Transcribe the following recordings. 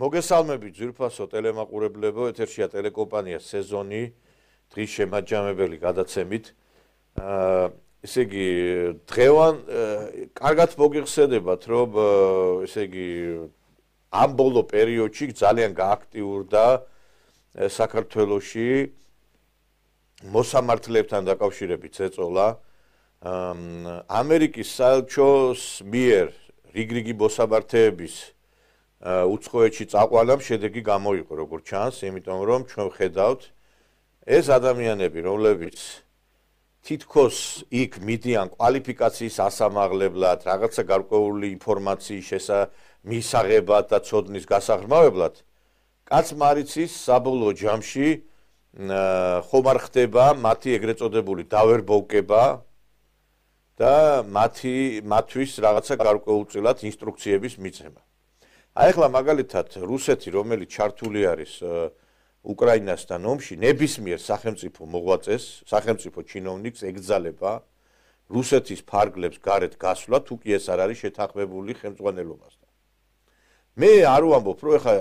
მოგესალმებით ძვირფასო ტელემაყურებლებო, ეთერშია ტელეკომპანია სეზონი დღის შემაჯამებელი გადაცემით. ესე იგი, დღევან კარგად მოგიხსენებათ, რომ ესე იგი ამ ბოლო პერიოდში ძალიან გააქტიურდა საქართველოში მოსამართლებთან დაკავშირებით წეწოლა. ამერიკის საელჩოს მიერ რიგ-რიგი მოსამართლეების უცხოეთში წაყვანამ შედეგი გამოიყო, როგორც ჩანს, იმიტომ რომ ჩვენ ხედავთ ეს ადამიანები, რომლებიც თითქოს იქ მიდიან კვალიფიკაციის ასამაღლებლად, რაღაცა გარკვეული ინფორმაციის მისაღებად და ცოდნის გასაღრმავებლად, კაცმარიცის საბოლოო ჯამში ხომ არ ხდება მათი ეგრეთ წოდებული დავერბოვკება და მათთვის რაღაცა გარკვეულწილად ინსტრუქციების მიცემა. აი ახლა მაგალითად რუსეთი, რომელიც ჩართული არის უკრაინასთან ომში, ნებისმიერ სახელმწიფო მოღვაწეს, სახელმწიფო ჩინოვნიკს ეკძალება რუსეთის ფარგლებს გარეთ გასვლა, თუ კი ეს არ არის შეთანხმებული ხელმძღვანელობასთან. მე არ ვამბობ, რომ ეხლა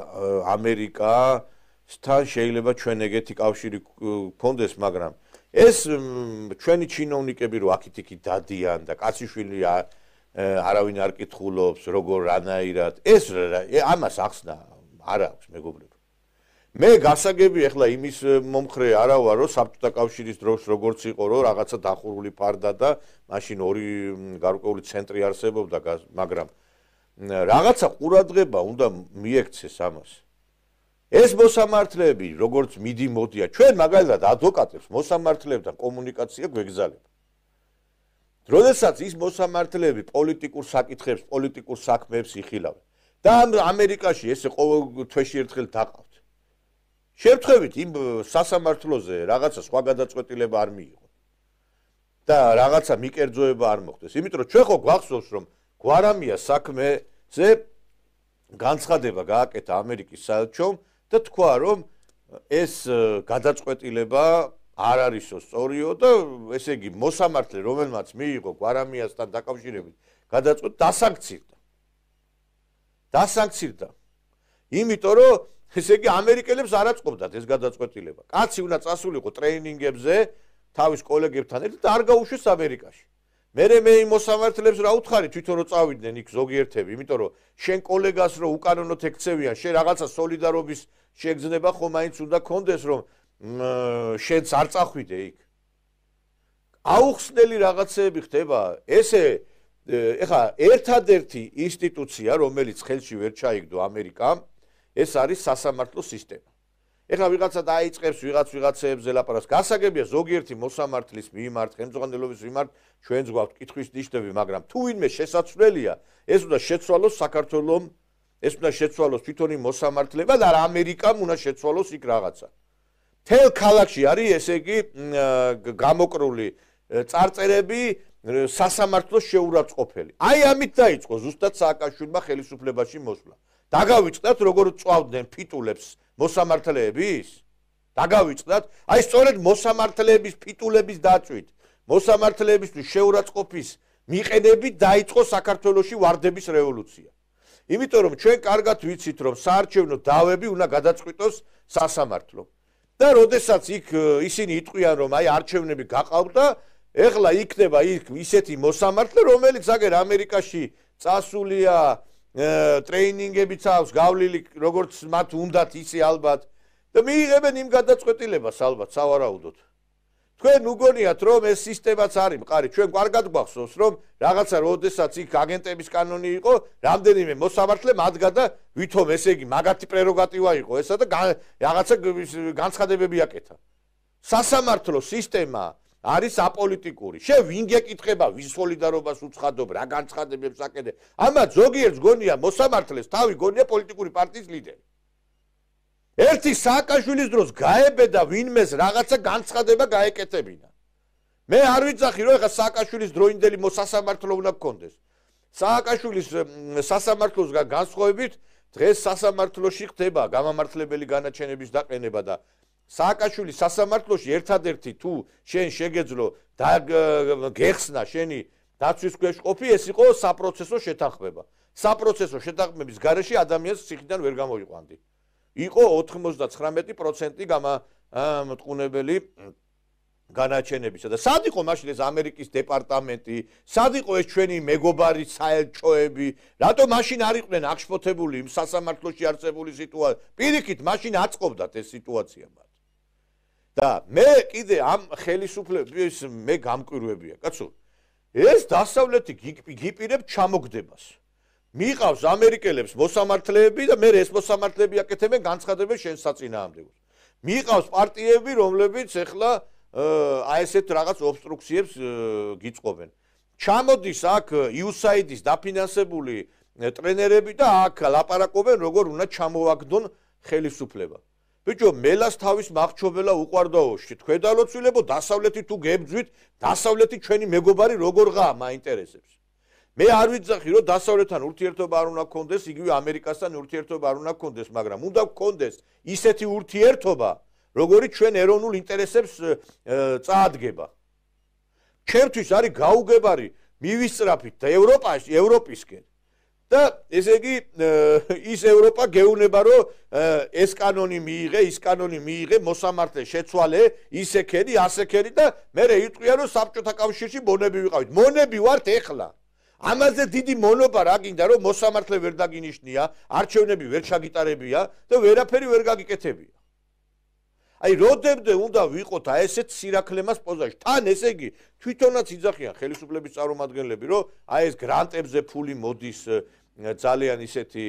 ამერიკასთან შეიძლება ჩვენ ეგეთი კავშირი გქონდეს, მაგრამ ეს ჩვენი ჩინოვნიკები რო აქეთ-იქით დადიან და კაციშვილი არავინ არ კითხულობს, როგორ რანაირად, ეს ამას ახსნა არ აქვს მეგობრებო. მე გასაგები ახლა იმის მომხრე არა ვარ, რომ საბჭოთა კავშირის დროს როგორც იყო, რომ რაღაცა დახურული ფარდა და მაშინ ორი გარკვეული ცენტრი არსებობდა, მაგრამ რაღაცა ყურადღება უნდა მიექცეს ამას. ეს მოსამართლეები, როგორც მიდიმოდიან, ჩვენ მაგალითად ადვოკატებს მოსამართლეებთან კომუნიკაცია გვეგზავნება. როდესაც ის მოსამართლეები პოლიტიკურ საკითხებს, პოლიტიკურ საქმეებს იხილავენ და ამერიკაში ესე ყოველ თვეში ერთხელ დაყავთ. შევთხოვით იმ სასამართლოზე რაღაცა სხვა გადაწყვეტილება არ მიიღო და რაღაცა მიკერძოება არ მოხდეს. იმიტომ რომ ჩვენ ხო გვახსოვს, რომ გვარამია საქმეზე განცხადება გააკეთა ამერიკის საელჩომ და თქვა, რომ ეს გადაწყვეტილება არ არისო სწორიო და ესე იგი მოსამართლე, რომელმაც მიიღო გვარამიასთან დაკავშირებით გადაწყვეტილება, დასანქცირდა. იმიტომ რომ ესე იგი ამერიკელებს არ აწყობდათ ეს გადაწყვეტილება. კაცი უნდა წასულიყო ტრეინინგებზე თავის კოლეგებთან ერთად და არ გაუშვეს ამერიკაში. მე იმ მოსამართლეებს რა უთხარი თვითონ რომ წავიდნენ იქ ზოგიერთები, იმიტომ რომ შენ კოლეგას რო უკანონოდ ეკცევიან, შენ რაღაცა სოლიდარობის შეგრძნება ხომ მაინც უნდა კონდეს, რომ შენც არ წახვიდე იქ. აუხსნელი რაღაცეები ხდება. ესე ეხა ერთადერთი ინსტიტუცია, რომელიც ხელში ვერ ჩაიგდო ამერიკამ, ეს არის სასამართლო სისტემა. ეხლა ვიღაცა დაიწყებს ვიღაცეებზე ლაპარაკს. გასაგებია ზოგიერთი მოსამართლის მიმართ, ხელმძღვანელობის მიმართ ჩვენც გვაქვს კითხვის ნიშნები, მაგრამ თუ ვინმე შესაძლებელია, ეს უნდა შეცვალოს საქართველოს, ეს უნდა შეცვალოს თვითონი მოსამართლეება და ამერიკამ უნდა შეცვალოს იქ რაღაცა. თელ ქალაქში არის ესე იგი გამოკრული წარწერები სასამართლოს შეურაცხყოფელი. აი ამით დაიწყო ზუსტად სააკაშვილმა ხელისუფლებაში მოსვლა. დაგავიწყდათ როგორ წვავდნენ ფიტულებს მოსამართლეების? დაგავიწყდათ? აი სწორედ მოსამართლეების ფიტულების დაწვით, მოსამართლეებისთვის შეურაცხყოფის მიყენებით დაიწყო საქართველოში ვარდების რევოლუცია. იმიტომ რომ ჩვენ კარგად ვიცით, რომ საარჩევნო დავები უნდა გადაწყვიტოს სასამართლომ. და როდესაც იქ ისინი იტყვიან, რომ აი არჩევნები გაყავდა, ეხლა იქნება იქ ისეთი მოსამართლე, რომელიც აგერ ამერიკაში წასულია ტრეინინგებიც აქვს გავლილი, როგორც მათ უნდათ ისე ალბათ და მიიღებენ იმ გადაწყვეტილებას ალბათ სავარაუდოდ. თქვენ უგონიათ, რომ ეს სისტემაც არის მყარი, ჩვენ კარგად გვახსოვს, რომ რაღაცა როდესაც იქ აგენტების კანონი იყო, რამდენიმე მოსამართლე მადგა და ვითომ ესე იგი მაგათი პრეროგატივა იყო ესა და რაღაცა განცხადებები აკეთა. სასამართლო სისტემა არის აპოლიტიკური. შენ ვინ გეკითხება, ვის სოლიდარობას უცხადობ, რა განცხადებებს აკეთებ. ამათ ზოგიერთს გონია მოსამართლეს თავი გონია პოლიტიკური პარტიის ლიდერი. ერთი სააკაშვილის დროს გაებედა ვინმეს რაღაცა განცხადება გაეკეთებინა. მე არ ვიცახი, რომ ეხა სააკაშვილის დროინდელი მოსასამართლო უნდა გქონდეს. სააკაშვილის სასამართლოსგან განსხვავებით დღეს სასამართლოში ხდება გამამართლებელი განაჩენების დაყენება და სააკაშვილის სასამართლოში ერთადერთი თუ შენ შეგეძლო და გეხსნა შენი დაცვის ქვეშ ყოფი, ეს იყო საპროცესო შეთანხმება. საპროცესო შეთანხმების გარეშე ადამიანს ციხიდან ვერ გამოიყვანდი. იყო 99% გამამტყუნებელი განაჩენებისა და სად იყო მაშინ ეს ამერიკის დეპარტამენტი, სად იყო ეს ჩვენი მეგობარი საელჩოები, რატომ მაშინ არ იყვნენ აღშფოთებული იმ სასამართლოში არსებული სიტუაცია? პირიქით მაშინ აწყობდათ ეს სიტუაცია მათ. და მე კიდე ამ ხელისუფლების მე გამკვირვებია, კაცო. ეს დასავლეთი გიპირებ ჩამოგდებას. მიყავს ამერიკელებს მოსამართლეები და მე ეს მოსამართლეები აკეთებენ განცხადებებს შენ საწინააღმდეგოს. მიყავს პარტიები, რომლებიც ეხლა აი ესეთ რაღაც ობსტრუქციებს გიწყობენ. ჩამოდის აქ USAID-ის დაფინანსებული ტრენერები და აქ ლაპარაკობენ როგორ უნდა ჩამოვაგდონ ხელისუფლება. ბიჭო, მელას თავის მახრჩობელა უყარდაოში. თქვენ დალოცვილებო დასავლეთი თუ გებძვით, დასავლეთი ჩვენი მეგობარი როგორღაა მაინტერესებს. მე არ ვიცახი რომ დასავლეთთან ურთიერთობა არ უნდა გქონდეს, იგივე ამერიკასთან ურთიერთობა არ უნდა გქონდეს, მაგრამ უნდა გქონდეს ისეთი ურთიერთობა, როგორიც ჩვენ ეროვნულ ინტერესებს წაადგება. ჩემთვის არის გაუგებარი მივისწრაფით და ევროპისკენ. და ესე იგი ის ევროპა გეუნება რომ ეს კანონი მიიღე, ის კანონი მიიღე, მოსამართლე შეცვალე, ისე ქერი, ასე ქერი და მე იტყვია რომ საბჭოთა კავშირში მონები ვიყავით. მონები ვართ ეხლა. ამაზე დიდი მონობა რა გინდა რომ მოსამართლე ვერ დაგინიშნია, არჩევნები ვერ ჩაგიტარებია და ვერაფერი ვერ გაგიკეთებია. აი როდემდე უნდა ვიყოთ აი ესეთ სირაქლემას პოზაში. თან ესე იგი თვითონაც იძახიან ხელისუფლების წარმომადგენლები რომ აი ეს გრანტებზე ფული მოდის ძალიან ისეთი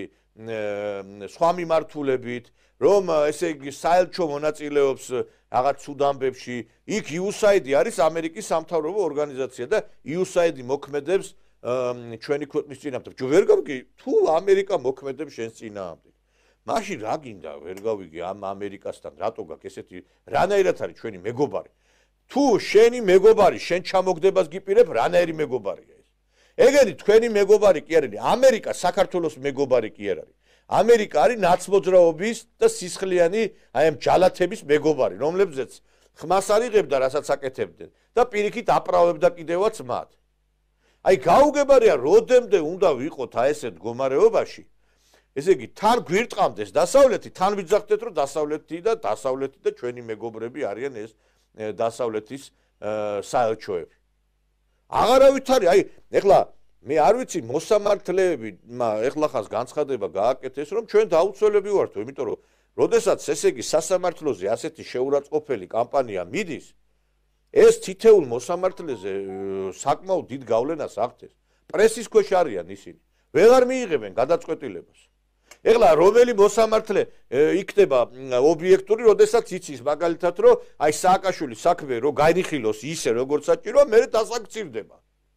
სხვა მიმართულებით, რომ ესე იგი საელჩო მონაწილეობს რაღაც ცუდ ამბებში. იქ USAID არის ამერიკის სამთავრობო ორგანიზაცია და USAID მოქმედებს ჩვენი ქვეყნის წინააღმდეგ. ვერ გავიგე თუ ამერიკა მოქმედებს შენს წინააღმდეგ. მაშინ რა გინდა ვერ გავიგე ამ ამერიკასთან რატო გაქვს ესეთი რანაირად არის ჩვენი მეგობარი? თუ შენი მეგობარი შენ ჩამოგდებას გიპირებ, რანაირი მეგობარია ეს? ეგენი თქვენი მეგობარი კი არ არის, ამერიკა საქართველოს მეგობარი კი არ არის. ამერიკა არის ნაცმოძრაობის და სისხლიანი აი ამ ჯალათების მეგობარი, რომლებზეც ხმას არიღებდა, რასაც აკეთებდნენ და პირიქით აправებდა კიდევაც მათ. აი გაუგებარია როდემდე უნდა ვიყოთ აი ესეთ მდგომარეობაში. ესე იგი თან გვირტყამდეს დასავლეთი, თან ვიძახდეთ რომ დასავლეთი და ჩვენი მეგობრები არიან ეს დასავლეთის საელჩოები. აღარავით არის, აი ეხლა მე არ ვიცი მოსამართლეები, ეხლა ხას განცხადება გააკეთეს რომ ჩვენ დაუცველები ვართ, იმიტომ რომ როდესაც ესე იგი სასამართლოზე ასეთი შეურაცხყოფელი კამპანია მიდის, ეს თითეულ მოსამართლეზე საკმაოდ დიდ გავლენას ახდენს. პრესის ქვეშ არიან ისინი. ვეღარ მიიღებენ გადაწყვეტილებას. ეხლა რომელი მოსამართლე იქნება ობიექტური, როდესაც იცის მაგალითად რომ აი სააკაშვილის საქმე რომ გაიხილოს ისე როგორც საჭიროა, მე დასაქცირდება.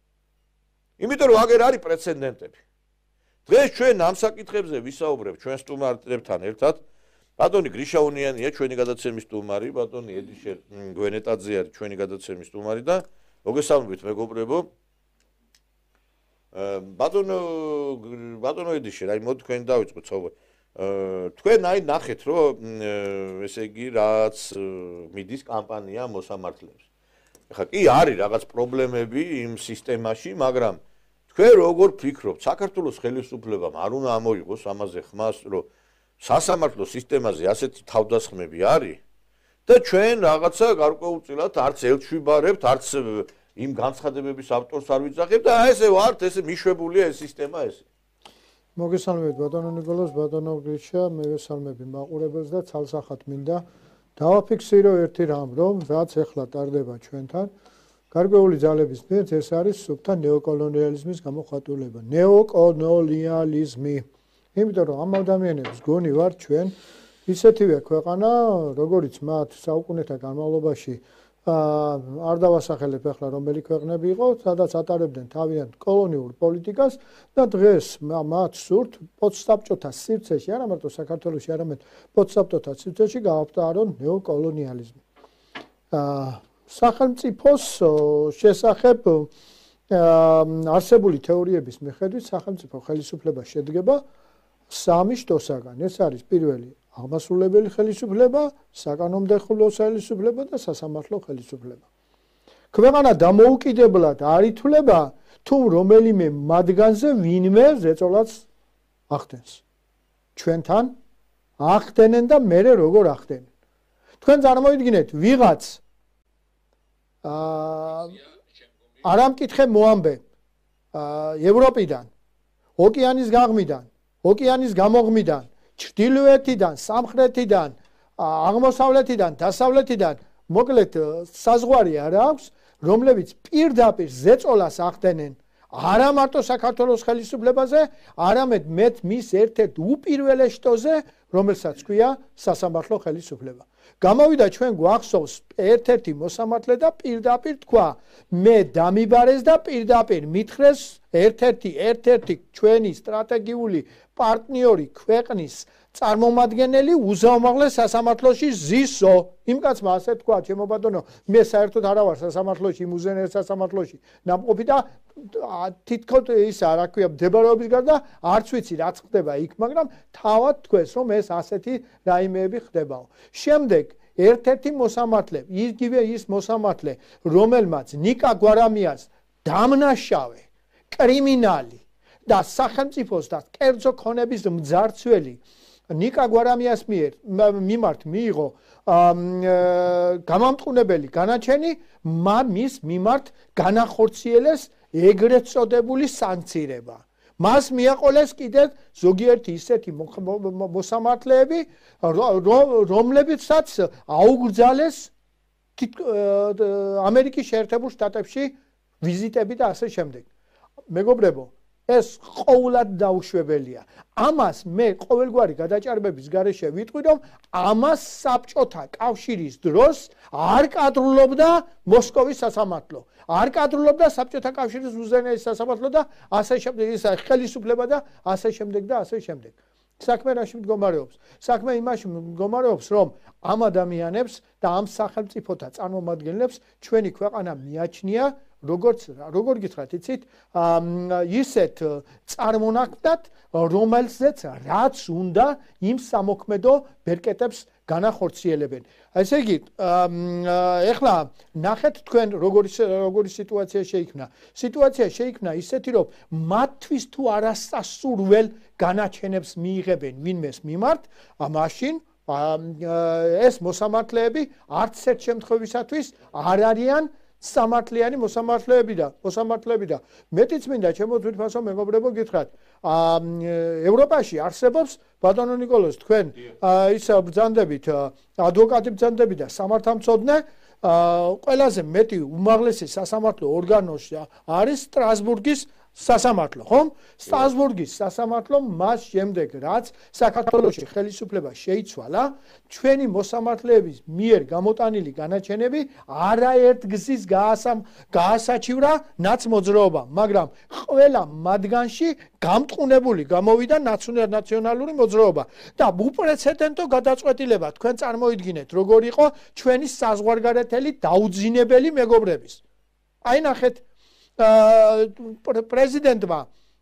იმიტომ რომ აგერ არის პრეცედენტები. დღეს ჩვენ ამ საკითხებზე ვისაუბრებთ ჩვენ სტუმარებთან ერთად. ბატონი გრიშაუნიანია ჩვენი გადაცემის სტუმარი, ბატონი ედიშერ გვენეტაძე არის ჩვენი გადაცემის სტუმარი და მოგესალმებით მეგობრებო. ბატონო ედიშერ, აი მოდი თქვენ დავიწყოთ საუბარი. თქვენ აი ნახეთ რომ ესე იგი რაც მიდის კამპანია მოსამართლეებს. ეხლა კი არის რაღაც პრობლემები იმ სისტემაში, მაგრამ თქვენ როგორ ფიქრობთ, საქართველოს ხელისუფლებამ არ უნდა ამოიღოს ამაზე ხმას, რომ სასამართლო სისტემაზე ასეთი თავდასხმები არის და ჩვენ რაღაცა გარკვეულწილად არც ელჩვიბარებთ, არც იმ განცხადებების ავტორს არ ვიძახებთ და ესე ვართ, ესე მიშვებულია ეს სისტემა ესე. მოგესალმებით ბატონო ნიკოლოზ, ბატონო გრიშა, მე ვესალმები მაყურებელს და ცალსახად მინდა დავაფიქსირო ერთი რამ, რომ რაც ეხლა ტარდება ჩვენთან, გარკვეული ძალების მიერ ეს არის სუფთა ნეოკოლონიალიზმის გამოხატულება. ნეოკოლონიალიზმი. იმიტომ რომ ამ ადამიანებს გონი ვარ ჩვენ ისეთივე ქვეყანა, როგორიც მათ საუკუნეთა განმავლობაში არ დავასახელებ ახლა რომელი ქვეყნები იყო, სადაც ატარებდნენ თავიანთ კოლონიურ პოლიტიკას და დღეს მათ სურთ პოცსაბჭოთა სივრცეში, არა მარტო საქართველოში, არამედ პოცსაბჭოთა სივრცეში გააღვტარონ ნეოკოლონიალიზმი. სახელმწიფოს შესახებ არსებული თეორიების მიხედვით სახელმწიფო ხელისუფლება შედგება სამი შტოსაგან. ეს არის პირველი აღმასრულებელი ხელისუფლება, საკანონმდებლო ხელისუფლება და სასამართლო ხელისუფლება. ქვეყანა დამოუკიდებლად არ ითვლება თუ რომელიმე მათგანზე ვინმე ზეწოლას ახდენს ჩვენთან ახდენენ და მე როგორ ახდენენ თქვენ წარმოიდგინეთ ვიღაც არ ამკითხე მოამბე ევროპიდან ოკეანის გაღმიდან ოკეანის გამოღმიდან ჩრდილოეთიდან სამხრეთიდან აღმოსავლეთიდან დასავლეთიდან მოკლედ საზღვარი არ აქვს რომლებიც პირდაპირ ზეწოლას ახდენენ არა მარტო საქართველოს ხელისუფლებაზე არამედ მეც მის ერთ-ერთ უპირველეს შტოზე რომელსაც ქვია სასამართლო ხელისუფლება გამოვიდა ჩვენ გვახსოვს ერთ-ერთი მოსამართლე და პირდაპირ თქვა მე დამიბარეს და პირდაპირ მითხრეს ერთ-ერთი ჩვენი სტრატეგიული პარტნიორი ქვეყნის წარმომადგენელი უზაუმაღლეს სასამართლოში ზისო იმ კაცმა ასე თქვა ჩემო ბატონო მე საერთოდ არა ვარ სასამართლოში მუზენერ სასამართლოში ნამყოფი და თითქოს ისა რა ქვია მდებარეობის გარდა არც ვიცი რაც ხდება იქ მაგრამ თავად თქვეს რომ ეს ასეთი რაიმეები ხდებაო შემდეგ ერთ-ერთი მოსამართლე იგივე ის მოსამართლე რომელმაც ნიკა გვარამიას დამნაშავე კრიმინალი და სახელმწიფოს და კერძო ქონების მძარცველი ნიკა გვარამიას მიმართ მიიღო გამამტყუნებელი განაჩენი მის მიმართ განახორციელეს ეგრეთ წოდებული სანქცირება მას მიაყოლეს კიდევ ზოგიერთი ისეთი მოსამართლეები რომლებიცაც აუგრძალეს ამერიკის შეერთებულ შტატებში ვიზიტები და ასე შემდეგ მეგობრებო ეს ყოველად დაუშვებელია ამას მე ყოველგვარი გადაჭარბების გარეშე ვიტყვი რომ ამას საბჭოთა კავშირის დროს არ კადრულობდა მოსკოვის სასამართლო არ კადრულობდა საბჭოთა კავშირის უზენაესი სასამართლო და ასე შემდეგ ის ხელისუფლება და ასე შემდეგ და ასე შემდეგ საქმე რაში მდგომარეობს საქმე იმაში მდგომარეობს რომ ამ ადამიანებს და ამ სახელმწიფოთა წარმომადგენლებს ჩვენი ქვეყანა მიაჩნია როგორ გითხრათ იცით ისეთ წარმონაქმნად რომელზეც რაც უნდა იმ სამოქმედო ბერკეტებს განახორციელებენ ესე იგი ეხლა ნახეთ თქვენ როგორი სიტუაცია შეიქმნა ისეთი რომ მათთვის თუ არასასურველ განაჩენებს მიიღებენ ვინმეს მიმართ მაშინ ეს მოსამართლეები არც ერთ შემთხვევისათვის არ არიან სამართლიანი მოსამართლეები და მეტიც მინდა ჩემო თვითფასო მეგობრებო გითხრათ ევროპაში არსებობს ბატონო ნიკოლოზ თქვენ ის ბრძანდებით ადვოკატი ბრძანდები და სამართალმცოდნე ყველაზე მეტი უმაღლესი სასამართლო ორგანოში არის სტრასბურგის სასამართლო ხომ სტრასბურგის სასამართლო მას შემდეგ რაც საქართველოში ხელისუფლება შეიცვალა ჩვენი მოსამართლეების მიერ გამოტანილი განაჩენები არაერთ გზის გაასაჩივრა ნაცმოძრაობა მაგრამ ყველა მათგანში გამტყუნებული გამოვიდა ნაციონალური მოძრაობა და უპრეცედენტო გადაწყვეტილება თქვენ წარმოიდგინეთ როგორ იყო ჩვენი საზღვარგარეთელი დაუძინებელი მეგობრების აი ნახეთ პრეზიდენტმა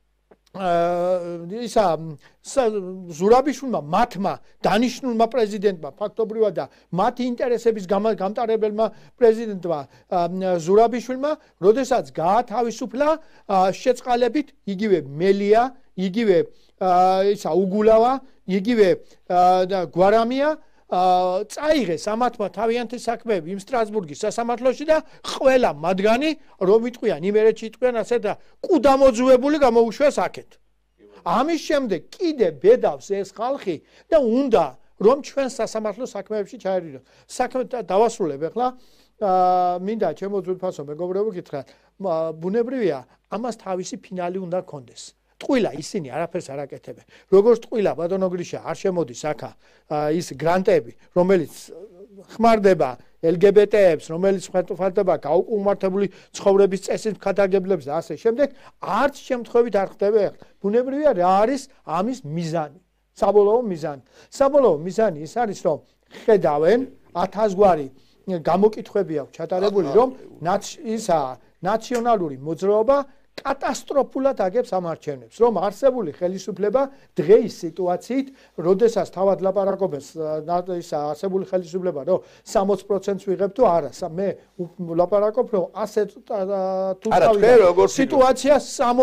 ისა ზურაბიშვილმა მათმა დანიშნულმა პრეზიდენტმა ფაქტობრივად და მათი ინტერესების გამტარებელმა პრეზიდენტმა ზურაბიშვილმა როდესაც გაათავისუფლა შეწყალებით იგივე მელია იგივე ისა უგულავა იგივე გვარამია წაიღეს ამათმა თავიანთი საქმეები იმ სტრასბურგის სასამართლოში და ყველა მათგანი რომ იტყვიან იმერეთში იტყვიან ასე და კუდამოძუებული გამოუშვეს აქეთ ამის შემდეგ კიდე ბედავს ეს ხალხი და უნდა რომ ჩვენ სასამართლო საქმეებში ჩაერიდოთ საქმე დავასრულებ ახლა მინდა ჩემო ძვირფასო მეგობრებო გითხრათ ბუნებრივია ამას თავისი ფინალი უნდა გქონდეს ტყუილა ისინი არაფერს არ აკეთებენ როგორც ტყუილა ბატონო გრიშა არ შემოდის აქა ის გრანტები რომელიც ხმარდება LGBT-ებს რომელიც ხმარდება გაუკუმართებული ცხოვრების წესის მქადაგებლებს და ასე შემდეგ არც შემთხვევით არ ხდება ბუნებრივია რა არის ამის მიზანი საბოლოო მიზანი ის არის რომ ხედავენ 1000 გვარი გამოკითხვები აქვს ჩატარებული რომ ისა ნაციონალური მოძრაობა კატასტროფულად აგებს ამ არჩევნებს, რომ არსებული ხელისუფლება დღეის სიტუაციით, როდესაც თავად ლაპარაკობენ ისა არსებული ხელისუფლება, რომ 60%-ს ვიღებ თუ არა, მე ლაპარაკობ, რომ ასე თუ თავი სიტუაცია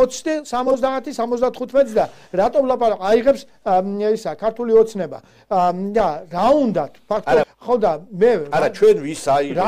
70-75-ს და რატომ ლაპარაკ აიღებს ისა ქართული ოცნება და რა უნდათ ფაქტობრივად ხო და მე არა ჩვენ ვის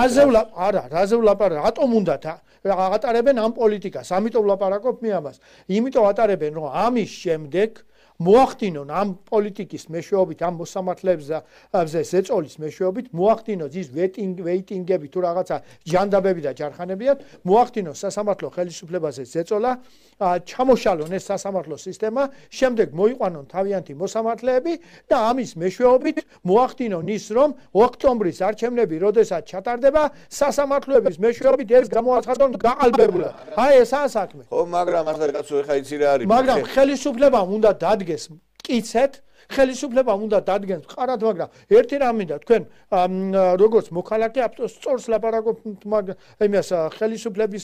რაზე ვლაპარაკ რატომ უნდათ ატარებენ ამ პოლიტიკას ამიტომ ვლაპარაკობ მე ამას იმიტომ ატარებენ რომ ამის შემდეგ მოახდინონ ამ პოლიტიკის მეშვეობით ამ მოსამართლეებზე ზეწოლის მეშვეობით მოახდინონ ის ვეიტინგები თუ რაღაცა ჟანდაბები და ჯარხანებიათ მოახდინონ სასამართლო ხელისუფლებაზე ზეწოლა ჩამოშალონ ეს სასამართლო სისტემა შემდეგ მოიყვანონ თავიანთი მოსამართლეები და ამის მეშვეობით მოახდინონ ის რომ ოქტომბრის არჩევნები როდესაც ჩატარდება სასამართლოების მეშვეობით ეს გამოაცხადონ გაყალბებულად აი ესაა საქმე ხო მაგრამ ახლა კაცო ეხა იცი რა არის მაგრამ ხელისუფლებამ უნდა დადგეს კიცეთ ხელისუფლებამ უნდა დადგენს ყარად მაგრამ ერთი რამ მინდა თქვენ როგორც მოქალაქე სწორს ლაპარაკობთ იმას ხელისუფლების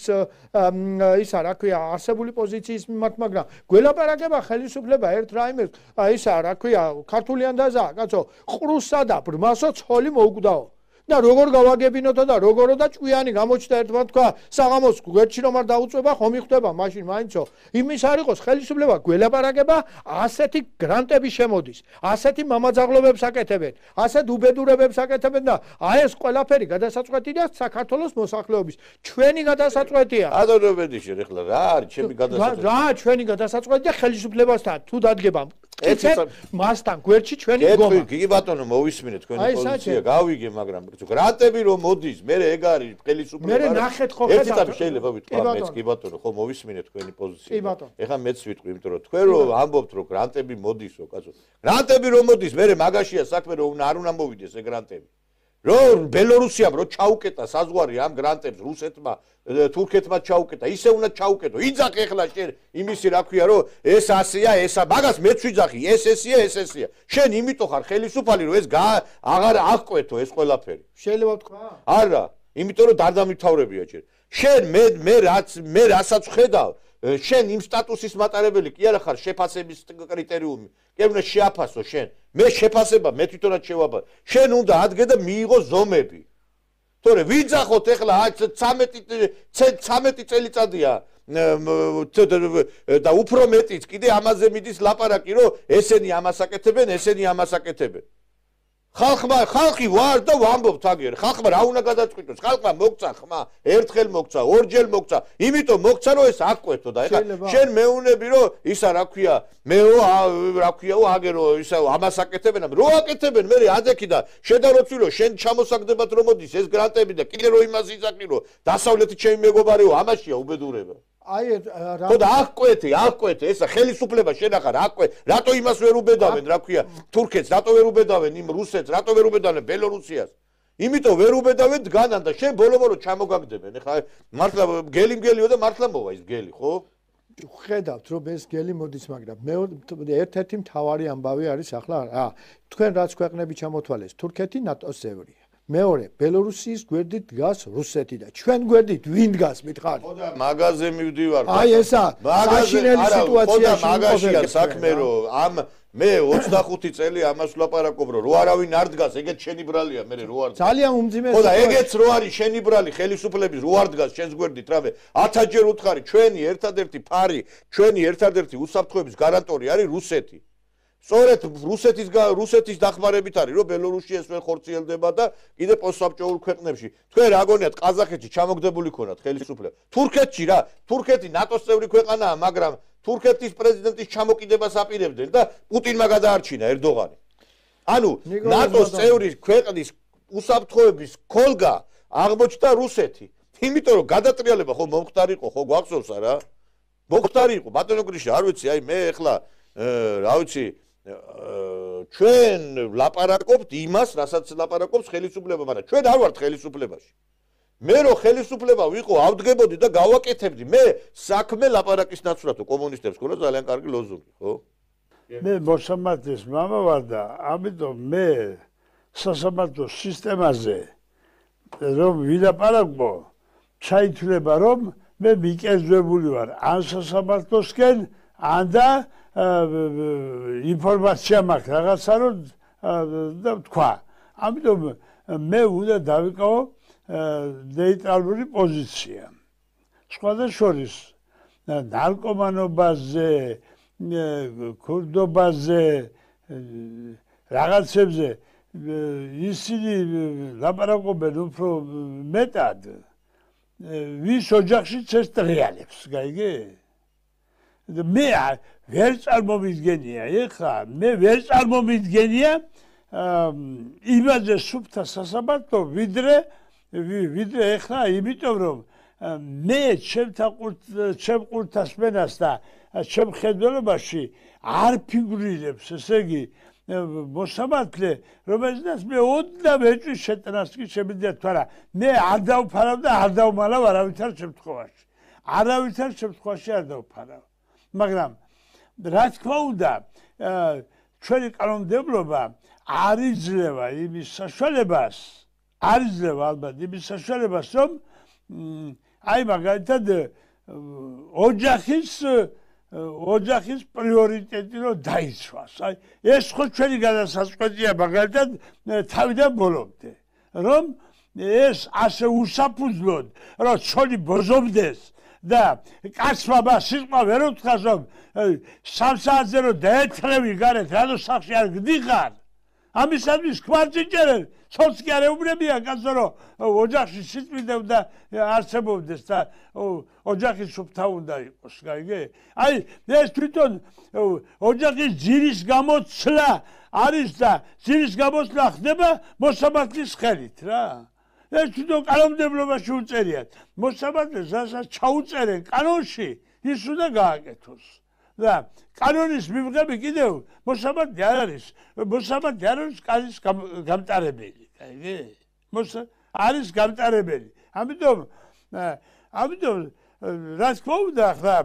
ისა რა ქვია არსებული პოზიციის მიმართ მაგრამ გველაპარაკება ხელისუფლება ერთ რაიმეს ისა რა ქვია ქართული ანდაზაა კაცო ყრუსა და ბრმასო ცოლი მოუკვდაო და როგორ გავაგებინოთო და როგორო და ჭკვიანი გამოჩნდა ერთმა თქვა საღამოს გვერდში რომ არ დაუწვება ხომ იხდება მაშინ მაინცო იმის არ იყოს ხელისუფლება გველაპარაკება ასეთი გრანტები შემოდის ასეთი მამაძაღლობებს აკეთებენ ასეთ უბედურებებს აკეთებენ და აი ეს ყველაფერი გადასაწყვეტია საქართველოს მოსახლეობის ჩვენი გადასაწყვეტია ადონებედი შენ ახლა რა არის ჩემი გადასაწყვეტია რა ჩვენი გადასაწყვეტია ხელისუფლებასთან თუ დადგება მასთან გვერდში ჩვენი გომა კი ბატონო მოვისმინე თქვენი პოზიცია გავიგე მაგრამ გრანტები რომ მოდის მე ეგ არის ხელისუფლება მე ნახეთ ხო ხედავთ ერთი წამი შეიძლება ვიტყვი მეც კი ბატონო ხო მოვისმინე თქვენი პოზიცია ეხლა მეც ვიტყვი იმიტომ რომ თქვენ რომ ამბობთ რომ გრანტები მოდისო კაცო გრანტები რომ მოდის მე მაგაშია საქმე რომ არ უნდა მოვიდეს ეგ გრანტები რომ ბელორუსიამ რო ჩაუკეტა საზღვარი ამ გრანტებს რუსეთმა თურქეთმა ჩაუკეტა ისე უნდა ჩაუკეტო იძახე ახლა შენ იმისი რა ქვია რომ ეს ასეა ესა მაგას მეც ვიძახი ეს ესია ეს ესია შენ იმიტომ ხარ ხელისუფალი რომ ეს აღარ აღკვეთო ეს ყველაფერი შეიძლება ვთქვა არა იმიტომ რომ დარდამთავრებია შენ მე რასაც ხედავ შენ იმ სტატუსის მატარებელი კი არა ხარ შეფასების კრიტერიუმი კი უნდა შეაფასო შენ მე შეფასება მე თვითონაც შევაბა შენ უნდა ადგე და მიიღო ზომები თორე ვიძახოთ ეხლა 13 წელიწადია და უფრო მეტიც კიდე ამაზე მიდის ლაპარაკი რომ ესენი ამას აკეთებენ ესენი ამას აკეთებენ ხალხი ვარ და ვამბობთ აგერ ხალხმა რა უნდა გადაწყვიტოს ხალხმა მოგცა ხმა ერთხელ მოგცა ორჯერ მოგცა იმიტომ მოგცა რომ ეს აკკვეთო და ეხლა შენ მეუნები რომ ისა რა ქვია მეო რა ქვიაო აგერო ისა ამას აკეთებენ რო აკეთებენ მე ადექი და შედაროცვილო შენ ჩამოსაგდებათ რომ მოდის ეს გრანტები და კიდე რო იმას იზაკი რომ დასავლეთი ჩემი მეგობარეო ამაშია უბედურება აი რა ხო და აკკვეთე ესა ხელისუფლება შენახარ აკკვე რატო იმას ვერ უბედავენ რა ქვია თურქეთს რატო ვერ უბედავენ იმ რუსეთს რატო ვერ უბედავენ ბელორუსიას იმიტომ ვერ უბედავენ დგანან და შენ ბოლო ჩამოგაგდებენ ეხლა მართლა გელიო და მართლა მოვა ის გელი ხო ხედავთ რომ ეს გელი მოდის მაგრამ მე ერთ-ერთი მთავარი ამბავი არის ახლა რა თქვენ რაც ქვეყნები ჩამოთვალეს თურქეთი ნატოს წევრია მეორე ბელორუსიის გვერდით დგას რუსეთი და ჩვენ გვერდით ვინ დგას მითხარი ხო და მაგაზე მივდივარ აი ესა საშინელი სიტუაციაში მაგაშია საქმე რომ ამ მე 25 წელი ამას ვლაპარაკობ რომ არავინ არ დგას ეგეც შენი ბრალია მე რო არ ძალიან უმძიმეს ხო და ეგეც რო არის შენი ბრალი ხელისუფლების რო არ დგას შენს გვერდით რავე 1000 ჯერ უთხარი ჩვენი ერთადერთი ფარი ჩვენი ერთადერთი უსაფრთხოების გარანტორი არის რუსეთი სწორედ რუსეთის დახმარებით არის რომ ბელორუსი ეს ვერ ხორციელდება და კიდე პოსტსაბჭოურ ქვეყნებში თქვენ რა გონიათ ყაზახეთში ჩამოგდებული ქონათ ხელისუფლება თურქეთში რა თურქეთი ნატოს წევრი ქვეყანაა მაგრამ თურქეთის პრეზიდენტის ჩამოკიდებას აპირებდნენ და პუტინმა გადაარჩინა ერდოღანი ანუ ნატოს წევრი ქვეყნის უსაფრთხოების ქოლგა აღმოჩნდა რუსეთი იმიტომ რომ გადატრიალება ხო მომხდარიყო ხო გვახსოვს რა მომხდარიყო ბატონო გრიში არ ვიცი აი მე ახლა რა ვიცი ჩვენ ლაპარაკობთ იმას, რასაც ლაპარაკობს ხელისუფლება, მაგრამ ჩვენ არ ვართ ხელისუფლებაში. მე რო ხელისუფლება ვიყო, ავდგებოდი და გავაკეთებდი. მე საქმე ლაპარაკის ნაცვლად კომუნისტებს ქონდა ძალიან კარგი ლოზუნგი, ხო? მე მოსამართლის მამა ვარ და ამიტომ მე სასამართლო სისტემაზე რომ ვილაპარაკო, ჩაითვლება რომ მე მიკერძებული ვარ ან სასამართლოსკენ ან და ინფორმაცია მაქვს რაღაცა რომ და თქვა ამიტომ მე უნდა დავიკავო ნეიტრალური პოზიცია სხვადასხვა ნარკომანობაზე ქურდობაზე რაღაცებზე ისინი ლაპარაკობენ უფრო მეტად ვის ოჯახში წეს ტრიალებს გაიგე მე ვერ წარმომიდგენია ეხლა მე ვერ წარმომიდგენია იმაზე სუფთა სასამართლო ვიდრე ეხლა იმიტომ რომ მე ჩემ ყურთასმენას და ჩემ ხედველობაში არ ფიგურირებს ესე იგი მოსამართლე რომელსაც მე ოდნავ ეჭვის შეტანას კი შემიძლია თვარა მე არ დავფარავ და არ დავმალავ არავითარ შემთხვევაში არ დავფარავ მაგრამ რა თქმა უნდა ჩვენი კანონმდებლობა არ იძლევა იმის საშუალებას რომ აი მაგალითად ოჯახის პრიორიტეტი რომ დაიცვას. აი ეს ხო ჩვენი გადასაწყვეტია მაგალითად თავიდან ბოლომდე. რომ ეს ასე უსაფუძვლოდ რომ ცოლი ბოზობდეს და კაცმა მას სიტყვა ვერ უთხრას რომ 3 საათზე რომ დაეთრევი გარეთ რადო სახში არ გდიხარ ამისათვის კვარჭიჭერენ ცოლს კი არ ეუბნებიან კაცო რომ ოჯახში სიწმინდე და არსებობდეს და ოჯახის სუფთა უნდა იყოს გაიგე აი ეს თვითონ ოჯახის ძირის გამოცვლა არის და ძირის გამოცვლა ხდება მოსამართლის ხელით რა ეს თვითონ კანონმდებლობაში უწერიათ მოსამართლეს რასაც ჩაუწერენ კანონში ის უნდა გააკეთოს და კანონის მიღები კიდევ მოსამართლე არ არის კანის გამტარებელი გაიგე არის გამტარებელი ამიტომ რა თქმა უნდა ხა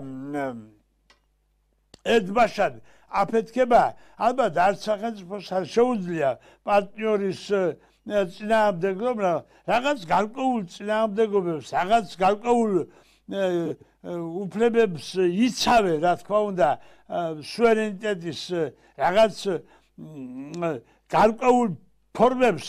ერთბაშად აფეთქება ალბათ არც სახელმწიფოს არ შეუძლია პარტნიორის წინააღმდეგობ რაღაც გარკვეულ წინააღმდეგობებს რაღაც გარკვეულ უფლებებს იცავენ რა თქმა უნდა სუვერენიტეტის რაღაც გარკვეულ ფორმებს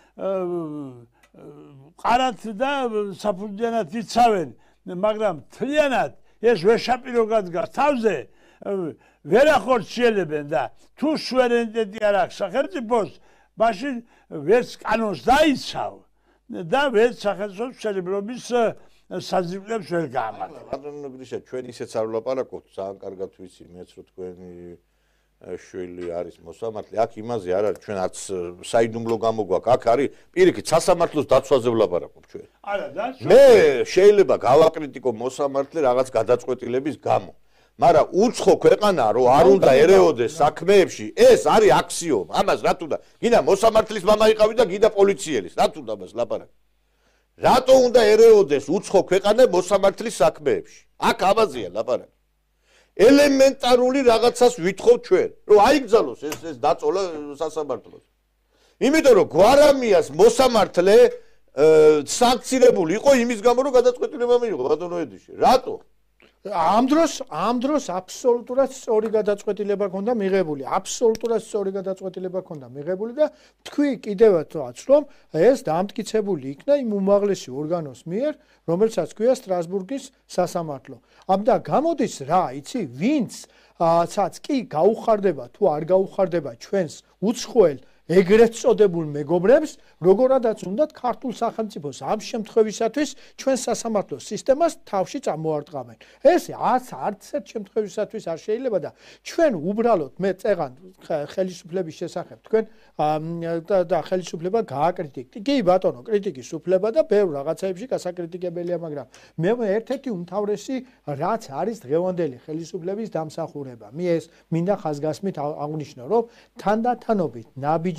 ყარათ და საფუძვლიანად იცავენ მაგრამ მთლიანად ეს ვეშაპირო გადგას თავზე ვერ ახორციელებენ და თუ სუვერენიტეტი არ აქვს სახელმწიფოს მაშინ ვერც კანონს დაიცავ და ვერც სახელმწიფოს მშენებლობის საძირკვლებს ვერ გაამართლებს. ბატონო გრიშა, ჩვენ ისეც არ ვლაპარაკობთ, ძალიან კარგად ვიცი, მეც რომ თქვენი შვილი არის მოსამართლე, აქ იმაზე არ არის, ჩვენ არც საიდუმლო გამოგვაქვს, აქ არის პირიქით სასამართლოს დაცვაზე ვლაპარაკობ ჩვენ. არა, და მე შეიძლება გავაკრიტიკო მოსამართლე რაღაც გადაწყვეტილების გამო. მაგრამ უცხო ქვეყანა რომ არ უნდა ერეოდეს საქმეებში, ეს არის აქსიომა. ამას რა თუნდა, გინდა მოსამართლის მამა იყავი და გინდა პოლიციელის, რა თუნდა მას ლაპარაკი. რატო უნდა ერეოდეს უცხო ქვეყანა მოსამართლის საქმეებში? აქ ამაზეა ლაპარაკი. ელემენტარული რაღაცას ვითხოვ ჩვენ, რომ აიგზავნოს ეს დაწოლა სასამართლოს. იმიტომ რომ გვარამიას მოსამართლე სანქცირებული იყო იმის გამო, რომ გადაწყვეტილება მიიღო ბატონო ედიში. რატო? ამ დროს აბსოლუტურად სწორი გადაწყვეტილება ქონდა მიღებული. აბსოლუტურად სწორი გადაწყვეტილება ქონდა მიღებული და თქვი კიდევაც რომ ეს დამტკიცებული იქნა იმ უმაღლესი ორგანოს მიერ, რომელსაც ქვია სტრასბურგის სასამართლო. ამდა გამოდის რა, იცი, ვინცაც კი გაუხარდება თუ არ გაუხარდება ჩვენს უცხოელ ეგრეთ წოდებულ მეგობრებს, როგორადაც უნდათ ქართულ სახელმწიფოს ამ შემთხვევისათვის ჩვენ სასამართლო სისტემას თავში წამოარტყამენ. ეს არც ერთ შემთხვევისათვის არ შეიძლება და ჩვენ უბრალოდ მე წეღან ხელისუფლების შესახებ თქვენ და ხელისუფლება გააკრიტიკეთ. კი ბატონო, კრიტიკის უფლება და ბევრ რაღაცებში გასაკრიტიკებელია, მაგრამ მე ერთ-ერთი უმთავრესი რაც არის დღევანდელი ხელისუფლების დამსახურება. მე ეს მინდა ხაზგასმით აღნიშნო, რომ თანდათანობით ნაბიჯ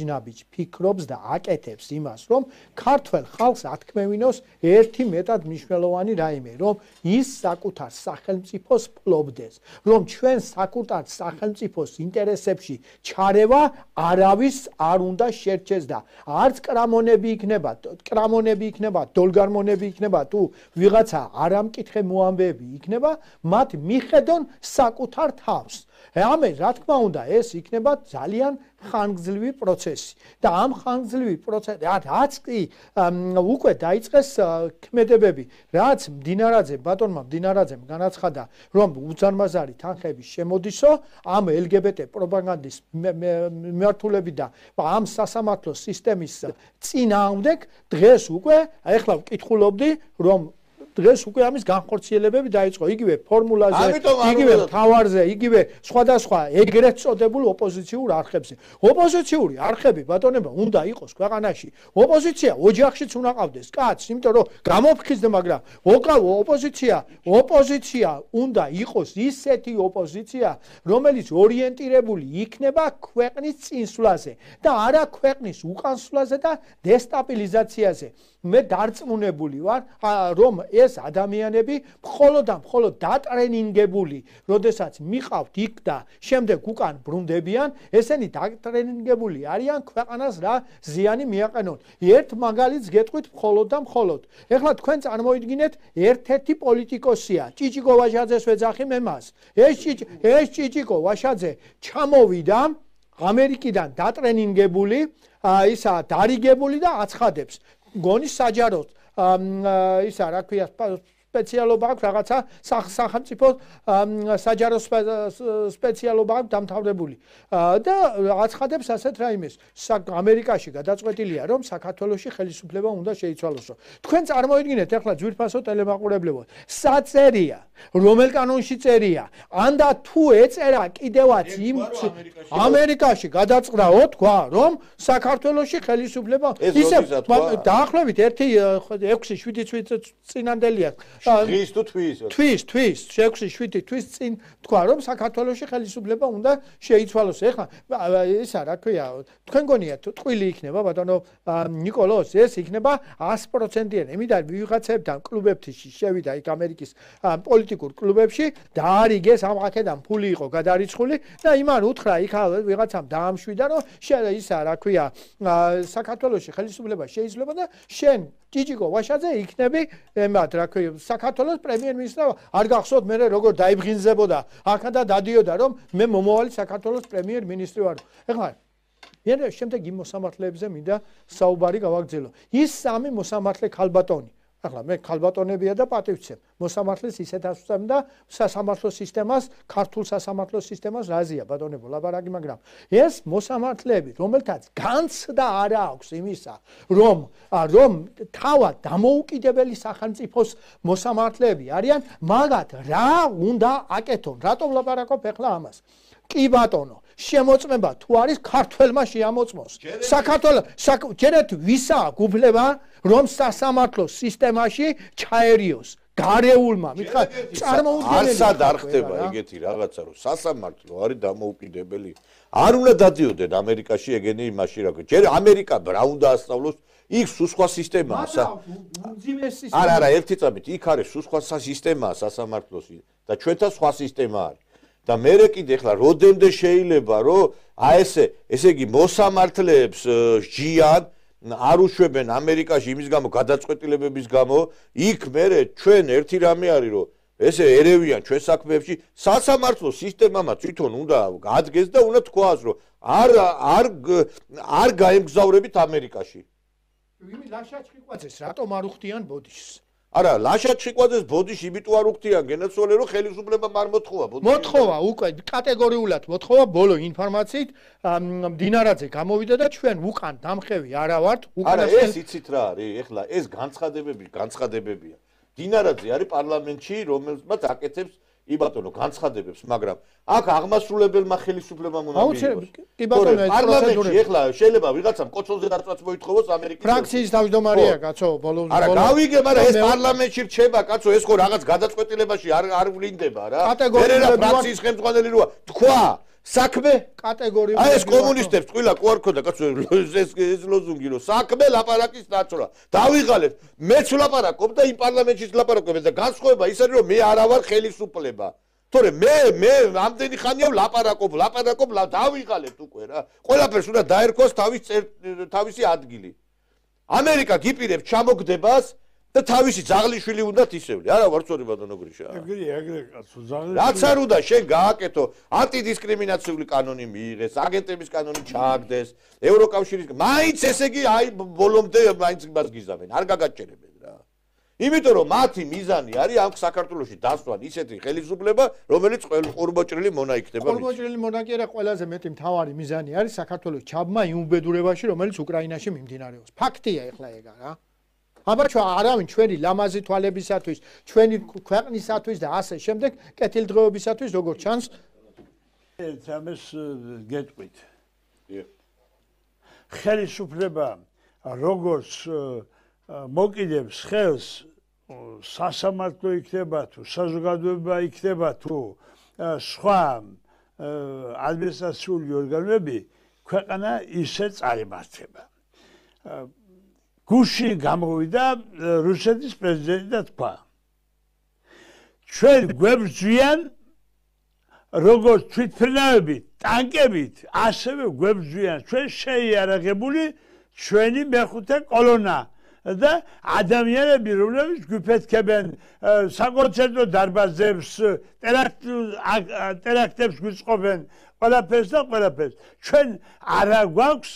ნაბიჯ-ნაბიჯ ფიქრობს და აკეთებს იმას, რომ ქართველ ხალხს ათქმევინოს ერთი მეტად მნიშვნელოვანი რაიმე, რომ ის საკუთარ სახელმწიფოს ფლობდეს, რომ ჩვენ საკუთარ სახელმწიფოს ინტერესებში ჩარევა არავის არ უნდა შერჩეს და არც კრამონები იქნება, დოლგარმონები იქნება თუ ვიღაცა არამკითხე მოამბეები იქნება, მათ მიხედონ საკუთარ თავს. ამე რა თქმა უნდა ეს იქნება ძალიან ხანგრძლივი პროცესი და ამ ხანგრძლივი პროცესი რაც კი უკვე დაიწყეს ქმედებები რაც ბატონმა მდინარაძემ განაცხადა რომ უზარმაზარი თანხების შემოდისო ამ LGBT პროპაგანდის მმართველები და ამ სასამართლო სისტემის წინააღმდეგ დღეს უკვე ახლა ვკითხულობდი რომ დღეს უკვე ამის განხორციელებები დაიწყო იგივე ფორმულაზე, იგივე თავარზე, იგივე სხვადასხვა ეგრეთ წოდებულ ოპოზიციურ არხებზე. ოპოზიციური არხები ბატონებო უნდა იყოს ქვეყანაში. ოპოზიცია ოჯახშიც უნდა ყავდეს კაცს, იმიტომ რომ გამოფხიზდა, მაგრამ ოპოზიცია უნდა იყოს ისეთი ოპოზიცია, რომელიც ორიენტირებული იქნება ქვეყნის წინსვლაზე და არა ქვეყნის უკანსვლაზე და დესტაბილიზაციაზე. მე დარწმუნებული ვარ, რომ ეს ადამიანები მხოლოდ დატრენინგებული, როდესაც მიყავთ იქ და შემდეგ უკან ბრუნდებიან, ესენი დატრენინგებული არიან ქვეყანას რა ზიანი მიაყენონ. ერთ მაგალითს გეტყვით მხოლოდ. ეხლა თქვენ წარმოიდგინეთ, ერთ-ერთი პოლიტიკოსია, ჭიჭიკო ვაშაძეს ვეძახი მე მას. ეს ჭიჭიკო ვაშაძე ჩამოვიდა ამერიკიდან დატრენინგებული, ისა დარიგებული და აცხადებს. გონი საჯაროდ ისა რა ქვია სპეციალობა აქვს რაღაცა სახელმწიფო საჯარო სპეციალობა აქვს დამთავრებული და აცხადებს ასეთ რაიმეს ამერიკაში გადაწყვეტილია რომ საქართველოში ხელისუფლება უნდა შეიცვალოსო თქვენ წარმოიდგინეთ ახლა ძვირფასო ტელემაყურებლებო საწერია რომელ კანონში წერია ანდა თუ ეწერა კიდევაც იმ ამერიკაში გადაწყდაო თქვა რომ საქართველოში ხელისუფლება ისე დაახლოებით 1-6-7 წინანდელია თვის 6-7 თვის წინ თქვა რომ საქართველოში ხელისუფლება უნდა შეიცვალოს ეხლა ისა რა ქვია თქვენ გონიათ ტყვილი იქნება ბატონო ნიკოლოს ეს იქნება 100%-იანი იმიდან ვიღაცებთან კლუბებში შევიდა იქ ამერიკის პოლიტიკურ კლუბებში დაარიგეს ამ აქედან ფული იყო გადარიცხული და იმან უთხრა იქ ვიღაცამ დაამშვიდა რომ ისა რა ქვია საქართველოში ხელისუფლება შეიძლება და შენ ჭიჭიკო ვაშაძე იქნები ემად რა ქვია საქართველოს პრემიერ-მინისტრი არ გახსოვთ მე როგორ დაიბღინზებოდა აქა და დადიოდა რომ მე მომავალი საქართველოს პრემიერ-მინისტრი ვარ ეხლა მე შემდეგ იმ მოსამართლეებზე მინდა საუბარი გავაგრძელო ის სამი მოსამართლე ქალბატონი ახლა მე ქალბატონებია და პატივცემ მოსამართლეს ისეთ ასწამ და სასამართლო სისტემას ქართულ სასამართლო სისტემას რაზია ბატონებო ლაბარაკი მაგრამ ეს მოსამართლეები რომელთაც განცდა არ აქვს იმისა რომ თავად დამოუკიდებელი სახელმწიფოს მოსამართლეები არიან მაგათ რა უნდა აკეთონ რატომ ლაბარაკობ ახლა ამას კი ბატონო შემოწმება თუ არის ქართველმა შეამოწმოს საქართველოს ჯერეთ ვისაა გუფლება რომ სასამართლო სისტემაში ჩაერიოს გარეულმა მითხარ წარმოუდგენელი არც არ ხდება ეგეთი რაღაცა რომ სასამართლო არის დამოუკიდებელი არ უნდა დადიოდნენ ამერიკაში ეგენი იმაში რა ჯერ ამერიკა რა უნდა ასწავლოს იქ სხვა სისტემაა არა ერთი წამით იქ არის სხვა სისტემაა სასამართლოსი და ჩვენთან სხვა სისტემა არის და მე კიდე ახლა როდემდე შეიძლება რომ ესე იგი მოსამართლეებს ჯიან არ უშვებენ ამერიკაში იმის გამო გადაწყვეტილებების გამო იქ მე ჩვენ ერთი რამე არის რომ ესე ერევიან ჩვენ საქმეებში სასამართლო სისტემამა თვითონ უნდა ადგეს და უნდა თქვას რომ არ გაემგზავრებით ამერიკაში იმი ლაშა ჩიყვაძეს რატომ არ უხდიან ბოდიშს არა ლაშა ჩიყვაძეს ბოდიში იმიტომ არ უხდიან გენაცვალე რომ ხელისუფლებამ არ მოთხოვა ბოდიში მოთხოვა უკვე კატეგორიულად მოთხოვა ბოლო ინფორმაციით მდინარაძე გამოვიდა და ჩვენ უკან დამხევი არა ვართ არა ეს იცით რა არის ეხლა ეს განცხადებებია მდინარაძე არის პარლამენტში რომელსაც აკეთებს იბატონო განცხადებებს მაგრამ აქ აღმასრულებელმა ხელისუფლებამ უნდა მიიღოს კი ბატონო ეს პროცედურა ეხლა შეიძლება ვიღაცამ კოცონზე დარწმუნდაც მოითხოვოს ამერიკის ფრაქციის თავმჯდომარეა კაცო ბოლოს არა გავიგე მაგრამ ეს პარლამენტში რჩება კაცო ეს ხო რაღაც გადაწყვეტილებაში არ ვლინდება რა მე რა ფრაქციის ხელმძღვანელი როა თქვა საქმე კატეგორიული აი ეს კომუნისტებს ყველა ყوارქონდა კაცო ეს ლოზუნგი რომ საქმე ლაპარაკის დაცვა დავიღალეთ მეც ლაპარაკობ და იმ პარლამენტშიც ლაპარაკობ და განსხვავება ის არის რომ მე არა ვარ ხელისუფლება თორე მე ამდენი ხანია ლაპარაკობ დავიღალეთ უკვე რა ყველაფერს უნდა დაერქვას თავისი ადგილი ამერიკა გიპირებს ჩამოგდებას და თავისი ძაღლიშვილი უნდათ ისევ. არა ვარ სწორი ბატონო გრიშა. ეგრე კაცო ძაღლიშვილი. რაც არ უნდა შენ გააკეთო ანტიდისკრიმინაციული კანონი მიიღეს, აგენტების კანონი ჩააგდეს, ევროკავშირის მაინც ესე იგი აი ბოლომდე მაინც მას გიზამენ, არ გაგაჭერებენ რა. იმიტომ რომ მათი მიზანი არის ამ საქართველოში დასვან ისეთი ხელისუფლება, რომელიც ყურბოჭრილი მონა იქნება. ყურბოჭრილი მონა კი არა ყველაზე მეტი მთავარი მიზანი არის საქართველოს ჩაბმა იმ უბედურებაში, რომელიც უკრაინაში მიმდინარეობს. ფაქტია ეხლა ეგა რა. აბა ჩვენ არავინ ჩვენი ლამაზი თვალებისათვის, ჩვენი ქვეყნისათვის და ასე შემდეგ კეთილდღეობისათვის როგორ ჩანს ამას გეტყვით. ხელისუფლება როგორც მოკიდებს ხელს სასამართლო იქნება თუ საზოგადოება იქნება თუ სხვა ადმინისტრაციული ორგანოები ქვეყანა ისე წარიმართება. გუში გამოვიდა რუსეთის პრეზიდენტი და თქვა ჩვენ გვებრძვიან როგორც თვითმფრინავებით, ტანკებით, ასევე გვებრძვიან ჩვენ შეიარაღებული ჩვენი მეხუთე კოლონა და ადამიანები რომლებიც გვიფეთქებენ საკონცერტო დარბაზებს, ტერაქტებს გვიწყობენ, ყველაფერს და ყველაფერს. ჩვენ არა გვაქვს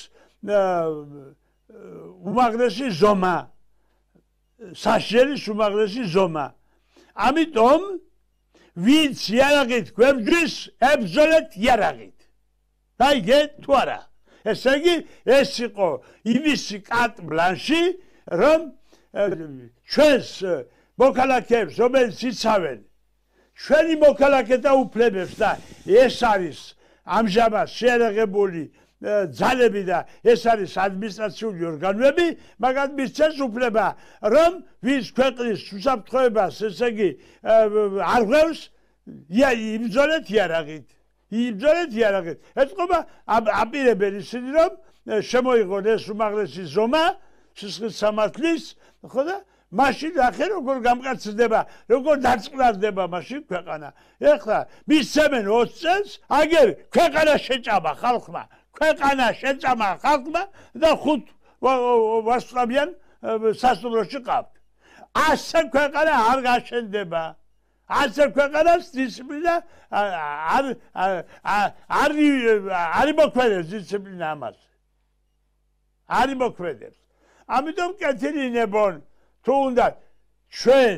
უმაღლესი ზომა საშერის უმაღლესი ზომა ამიტომ ვინც იარაღით გვებძვის ებრძოლეთ იარაღით დაიგე თუ არა ესე იგი ეს იყო იმისი კარტ ბლანში რომ ჩვენს მოქალაქეებს რომელიც იცავენ ჩვენი მოქალაქეთა უფლებებს და ეს არის ამჟამად შეერაღებული ძალები და ეს არის ადმინისტრაციული ორგანოები, მაგათ მისცეს უფლება, რომ ვის ქვეყნის უსაფრთხოებას, ესე იგი, არ ღვევს, იბრძოლეთ იარაღით. იბრძოლეთ იარაღით. ეთქობა აპირებენ ისინი, რომ შემოიღონ ეს უმაღლესი ზომა, სისხლის სამართლის, ხო და მაშინ ახლა როგორ გამკაცდება, როგორ დაწყნარდება მაშინ ქვეყანა. ეხლა მისცემენ 20 წელს, აგერ ქვეყანა შეჭამა ხალხმა. ქვეყანა შეწამა ხალხმა და 5 ვარსკვლავიან სასტუმროში ყავთ. ასე ქვეყანა არ გაშენდება. ასე ქვეყანას დისციპლინა არ მოქმედებს დისციპლინა ამას. არ მოქმედებს. ამიტომ კეთილინებონ თუ უნდა ჩვენ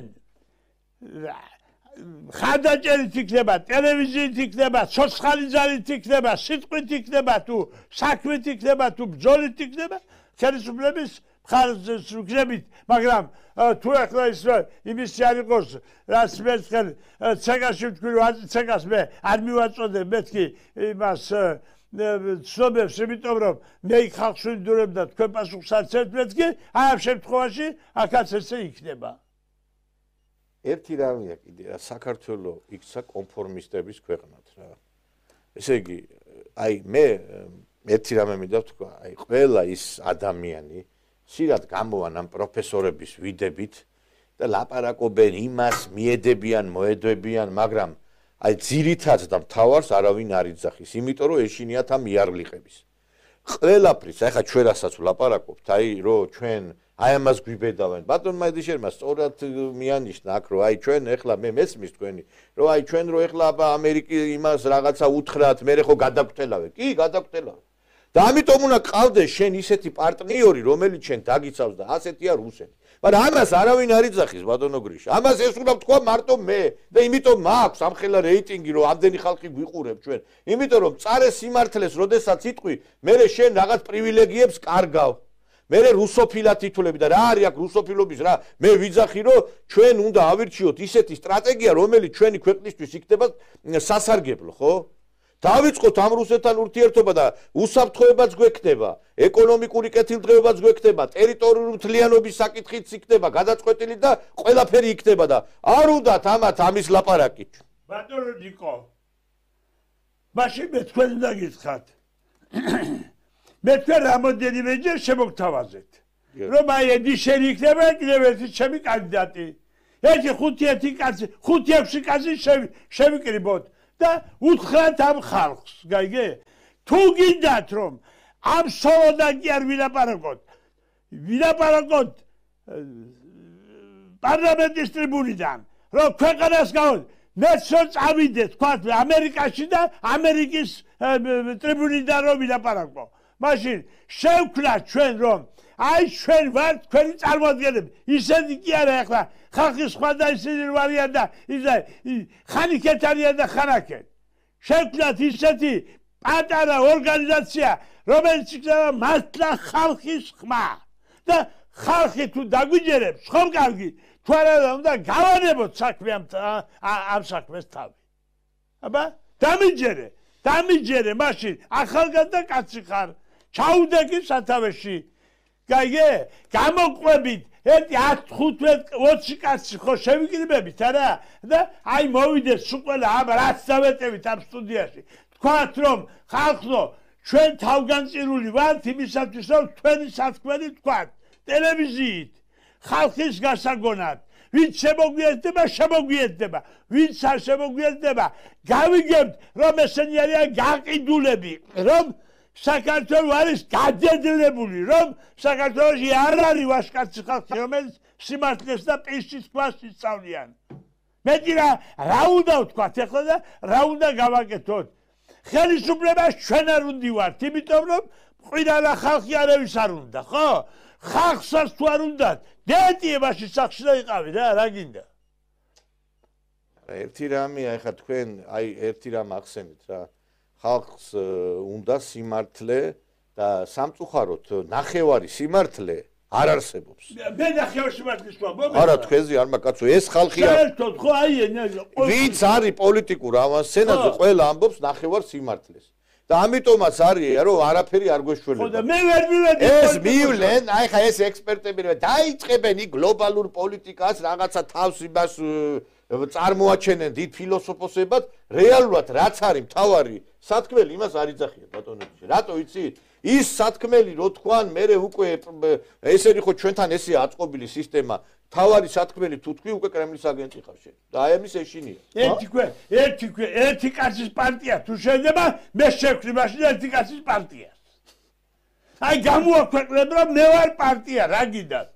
ხანდაჭერით იქნება, ტელევიზიით იქნება, ცოცხალი ძალით იქნება, სიტყვით იქნება თუ საქმით იქნება თუ ბრძოლით იქნება, ხელისუფლების მხარეს ვგზებით, მაგრამ თუ ახლა ის იმისი არ იყოს, რაც მერცხელ ცეკაში ვთქვი, რომ ცეკას მე არ მივაწოდებ, მეთქი იმას ცნობებს, იმიტომ რომ მე ხალხს ვინდურებ და თქვენ პასუხს არ წერთ მეთქი, აი ამ შემთხვევაში აქაც ესე იქნება. ერთი რამეა კიდე რა საქართველოს იქცა კონფორმისტების ქვეყნად რა. ესე იგი, აი მე ერთი რამე მინდა ვთქვა, აი ყველა ის ადამიანი სირად გამოვან ამ პროფესორების ვიდებით და ლაპარაკობენ იმას, მიედებიან, მოედებიან, მაგრამ აი ძირითადს და მთავარს არავინ არ იძახის, იმიტომ რომ ეშინიათ ამ იარლიყების. ყველაფრის, აი ხა ჩვენ რასაც ვლაპარაკობთ, აი რომ ჩვენ აი ამას გვიბედავენ. ბატონმა ედიშერმა სწორად მიანიშნა აქ რომ აი ჩვენ ეხლა მე მესმის თქვენი რომ აი ჩვენ რომ ეხლა ამერიკის იმას რაღაცა უთხრათ, მე ხო გადაგვრთელავე. კი, გადაგვრთელავე. და ამიტომ უნდა ყავდეს შენ ისეთი პარტნიორი, რომელიც შენ დაგიცავს და ასეთია რუსეთი. მაგრამ ამას არავინ არ იძახის ბატონო გრიშა. ამას ეს უნდა ვთქვა მარტო მე და იმიტომ მაქვს ამხელა რეიტინგი რომ ამდენი ხალხი გვიყურებ ჩვენ. იმიტომ რომ წარე სიმართლეს როდესაც იტყვი, მე შენ რაღაც პრივილეგიებს კარგავ. მე რუსოფილად თითულები და რა არის აქ რუსოფილობის რა მე ვიძახი რომ ჩვენ უნდა ავირჩიოთ ისეთი სტრატეგია რომელიც ჩვენი ქვეყნისთვის იქნება სასარგებლო ხო დავიწყოთ ამ რუსეთთან ურთიერთობა და უსაფრთხოებაც გვექნება ეკონომიკური კეთილდღეობაც გვექნება ტერიტორიული მთლიანობის საკითხიც იქნება გადაწყვეტილი და ყველაფერი იქნება და არ უნდათ ამათ ამის ლაპარაკი ბატონო ნიკო მაშინ მე თქვენ უნდა გითხრათ. მე თქვენ რამოდენიმეჯერ შემოგთავაზეთ. რომ აი ედი იქნება კიდევ ერთი ჩემი კანდიდატი. ერთი 5-6 კაცი შევიკრიბოთ და უთხრათ ამ ხალხს, გაიგე? თუ გინდათ რომ ამ სოლოდან კი არ ვილაპარაკოთ პარლამენტის ტრიბუნიდან, რომ ქვეყანას გავოთ, მეცო წავიდეთ, თქვათ ამერიკაში და ამერიკის ტრიბუნიდან რომ ვილაპარაკო. მაშინ შევქნათ ჩვენ რომ აი ჩვენ ვართ თქვენი წარმოადგენლები. ისეთი კი არა ახლა ხალხის სხვა და ისინი ვარიან და ხანიკეთ არიან და ხანაკეთ. შევქნათ ისეთი პატარა ორგანიზაცია, რომელიც იქნება მართლა ხალხის ხმა და ხალხი თუ დაგვიჯერებს, ხომ კარგი, თუ არა უნდა გავანებოთ საქმე ამ საქმეს თავი. აბა, დამიჯერე, მაშინ ახალგაზრდა კაცი ხარ, ჩაუდეკი სათავეში. გაიგე? გამოყვებით ერთი 10-15-20 კაცი ხო შევიკრიბებით არა? და აი მოვიდეს სულ ამ რაც დავეტევით ამ სტუდიაში. თქვათ რომ ხალხო, ჩვენ თავგანწირული ვართ იმისათვის რომ თქვენი სათქმელი თქვათ ტელევიზიით ხალხის გასაგონად. ვინც შემოგვიერთდება, ვინც არ შემოგვიერთდება, გავიგებთ რომ ესენი არიან გაყიდულები, რომ საქართველო არის გადაძლებული, რომ საქართველოში არ არის ვაჟკაცი ხალხი, რომელიც სიმართლეს და პისის ქვას ისწავლიან. მეტი რა უნდა ვთქვათ ახლა და რა უნდა გავაკეთოთ? ხელისუფლებას ჩვენ არ უნდივართ, იმიტომ რომ მყიდალა ხალხი არავის არ უნდა, ხო? ხალხსაც თუ არ უნდათ, დეტიებაში სახში და იყავი რა, რა გინდა? ერთი რამეა, ეხლა თქვენ აი ერთი რამ ახსენეთ რა. ხალხს უნდა სიმართლე და სამწუხაროდ ნახევარი სიმართლე არ არსებობს. მე ნახევარი სიმართლის ვამბობ. არა, თქვენზე არ მაკაცო, ეს ხალხია. საერთოდ ხო აი ვინც არის პოლიტიკურ ავანსცენაზე, ყველა ამბობს ნახევარ სიმართლეს. და ამიტომაც არის რომ არაფერი არ გვეშველება. ხო და მე ვერ მივედი. ეს მივლენ, აი ხა ეს ექსპერტები დაიწყებენ იქ გლობალურ პოლიტიკას, რაღაცა თავს იმას წარმოაჩენენ დიდ ფილოსოფოსებად, რეალურად რაც არის მთავარი სათქმელი იმას არ იძახიან ბატონებიში. რატო იცით? ის სათქმელი რო თქვან, მე უკვე ესენი ხო ჩვენთან ესეა აწყობილი სისტემა. თავარი სათქმელი თუ თქვი უკვე კრემლის აგენტი ხარ შენ. და აი ამის ეშინია. ერთი კაცის პარტია თუ შეიძლება, მე შევქმნი მაშინ ერთი კაცის პარტიას. აი გამოაქვეყნებ რომ მე ვარ პარტია, რა გინდათ?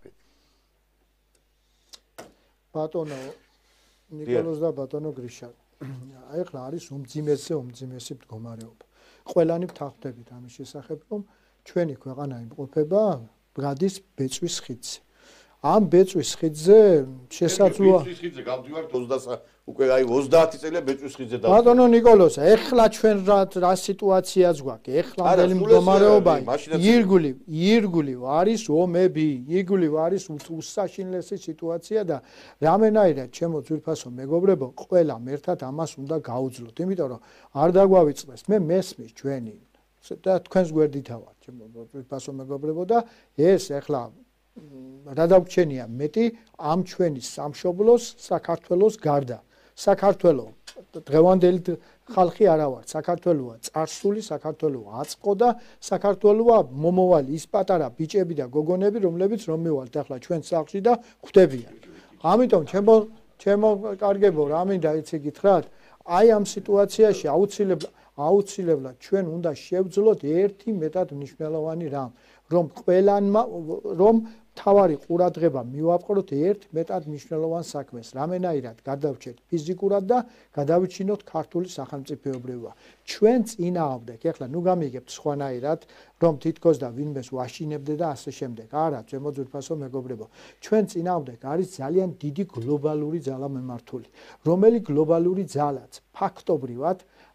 ბატონო ნიკოლოზ და ბატონო გრიშა. აი ახლა არის უმძიმესი მდგომარეობა. ყველანი ვთანხმდებით ამის შესახებ, რომ ჩვენი ქვეყანა იმყოფება გადის ბეწვის ხიდზე. ამ ბეწვის ხიდზე შესაძლოა ბეწვის ხიდზე გავდივართ 20 უკვე აი 30 წელია ბეწვის ხიდზე და ბატონო ნიკოლოზ, ეხლა ჩვენ რა სიტუაციაც გვაქვს? ეხლამდელი მდგომარეობა ირგვლივ არის ომები, ირგვლივ არის უსაშინლესი სიტუაცია და რამენაირად ჩემო ძვირფასო მეგობრებო, ყველამ ერთად ამას უნდა გაუძლოთ, იმიტომ რომ არ დაგვავიწყდეს. მე მესმის ჩვენი და თქვენს გვერდითა ვარ, ჩემო ძვირფასო მეგობრებო და ეს ეხლა რა დაგვრჩენია მეტი ამ ჩვენი სამშობლოს საქართველოს გარდა. საქართველო დღევანდელი ხალხი არა ვარ, საქართველოა წარსული, საქართველოა აწყო და საქართველოა მომავალი ის პატარა ბიჭები და გოგონები, რომლებიც რომ მივალთ ახლა ჩვენ სახლში და ხვდებიან. ამიტომ ჩემო კარგებო, რა მინდა იცი გითხრათ, აი ამ სიტუაციაში აუცილებლად ჩვენ უნდა შევძლოთ ერთი მეტად მნიშვნელოვანი რამ, რომ თავარი ყურადღება მივაპყროთ ერთ მეტად მნიშვნელოვან საქმეს, რამენაირად გადავჭეთ ფიზიკურად და გადავიჩინოთ ქართული სახელმწიფოებრიობა. ჩვენ წინააღმდეგ, ეხლა ნუ გამიგებთ სხვანაირად, რომ თითქოს და ვინმეს ვაშინებდე და ასე შემდეგ. არა, ჩემო ძვირფასო მეგობრებო, ჩვენ წინააღმდეგ არის ძალიან დიდი გლობალური ძალა მემართული, რომელი გლობალური ძალაც ფაქტობრივად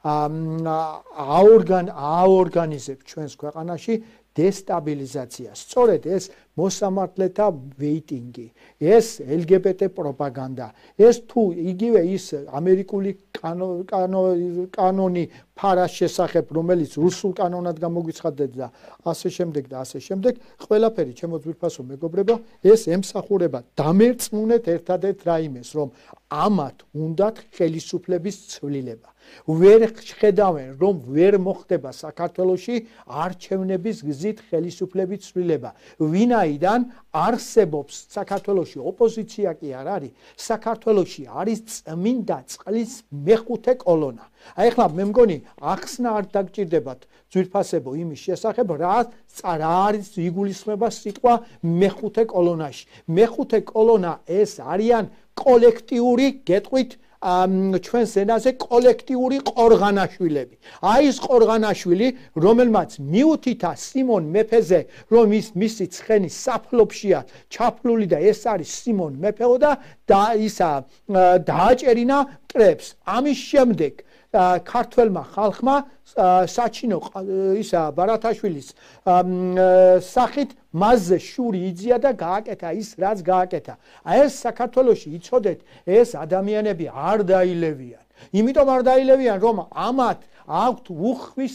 აორგანიზებს ჩვენს ქვეყანაში დესტაბილიზაცია. სწორედ ეს მოსამართლეთა ვეიტინგი, ეს LGBT პროპაგანდა, ეს თუ იგივე ის ამერიკული კანონი ფარას შესახებ, რომელიც რუსულ კანონად გამოგვიცხადეთ და ასე შემდეგ, ყველაფერი ჩემო ძვირფასო მეგობრებო, ეს ემსახურება დამერწმუნეთ ერთადერთ რაიმეს, რომ ამათ უნდათ ხელისუფლების ცვლილება. ვერ ხედავენ რომ ვერ მოხდება საქართველოში არჩევნების გზით ხელისუფლების ცვლილება ვინაიდან არსებობს საქართველოში ოპოზიცია კი არ არის საქართველოში არის წმინდა წყლის მეხუთე კოლონა აი ახლა მე მგონი ახსნა არ დაგჭირდებათ ძვირფასებო იმის შესახებ რა არის იგულისხმება სიტყვა მეხუთე კოლონაში მეხუთე კოლონა ეს არიან კოლექტიური გეტყვით ჩვენს ენაზე კოლექტიური ყორღანაშვილები. აი ეს ყორღანაშვილი, რომელმაც მიუთითა სიმონ მეფეზე, რომ მისი ცხენი საფლობშია ჩაფლული და ეს არის სიმონ მეფეო და ისა დააჭერინა მტრებს. ამის შემდეგ ქართველმა ხალხმა საჩინო ისა ბარათაშვილის სახით მასზე შური იძია და გააკეთა ის რაც გააკეთა. აი ეს საქართველოში იცოდეთ ეს ადამიანები არ დაილევიან. იმიტომ არ დაილევიან რომ ამათ აქვთ უხვის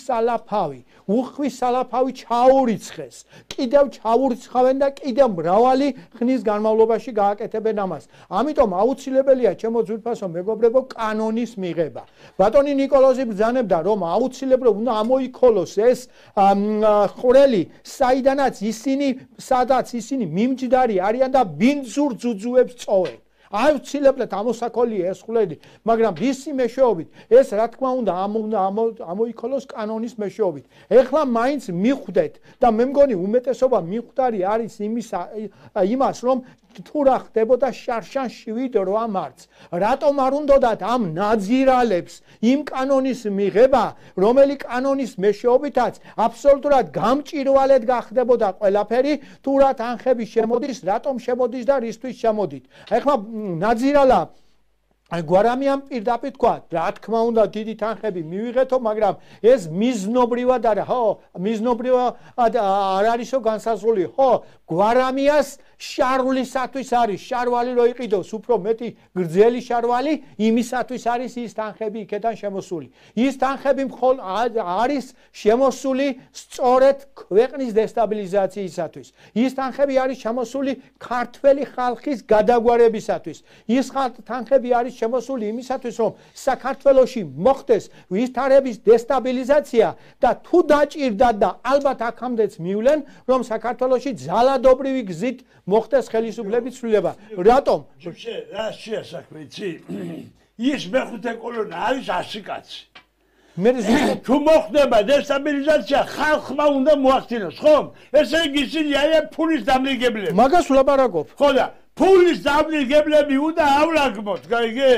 სალაფავი ჩაურიცხეს. კიდევ ჩაურიცხავენ და კიდევ მრავალი ხნის განმავლობაში გააკეთებენ ამას. ამიტომ აუცილებელია ჩემო ძვირფასო მეგობრებო კანონის მიღება. ბატონი ნიკოლოზი ბრძანებდა რომ აუცილებლად უნდა ამოიქოლოს ეს ხვრელი საიდანაც სადაც ისინი მიმჯდარი არიან და ბინძურ ძუძუებს წოვენ. აუცილებლად ამოსაქოლია ეს ხვრელი, მაგრამ ვისი მეშვეობით ეს რა თქმა უნდა ამოიქოლოს კანონის მეშვეობით. ეხლა მაინც მიხვდეთ და მე მგონი უმეტესობა მიხვდარი არის იმას რომ თუ რა ხდებოდა შარშან 7-8 მარტს რატომ არ უნდათ ამ ნაძირალებს იმ კანონის მიღება რომელი კანონის მეშვეობითაც აბსოლუტურად გამჭირვალედ გახდებოდა ყველაფერი თუ რა თანხები შემოდის რატომ შემოდის და რისთვის შემოდით ეხლა ნაძირალა გვარამიამ პირდაპირ თქვა რა თქმა უნდა დიდი თანხები მივიღეთო მაგრამ ეს მიზნობრივად არა ხო მიზნობრივად არ არისო განსაზღვრული ხო გვარამიას შარვლისათვის არის შარვალი რო იყიდოს უფრო მეტი გრძელი შარვალი იმისათვის არის ის თანხები იქიდან შემოსული ის თანხები არის შემოსული სწორედ ქვეყნის დესტაბილიზაციისათვის ის თანხები არის შემოსული ქართველი ხალხის გადაგვარებისათვის ის თანხები არის შემოსული იმისათვის რომ საქართველოში მოხდეს ვითარების დესტაბილიზაცია და თუ დაჭირდათ და ალბათ აქამდეც მივლენ რომ საქართველოში ძალადობრივი გზით მოხდეს ხელისუფლების ცვლილება რატომ რა შეასაქმე იცი ის მეხუთე კოლონა არის 100 კაცი თუ მოხდება დესტაბილიზაცია ხალხმა უნდა მოახდინოს ხომ ესე იგი ისინი არიან ფულის დამრიგებლები მაგას ვლაპარაკობ ხო და ფულის დამრიგებლები უნდა ავლაგმოთ გაიგე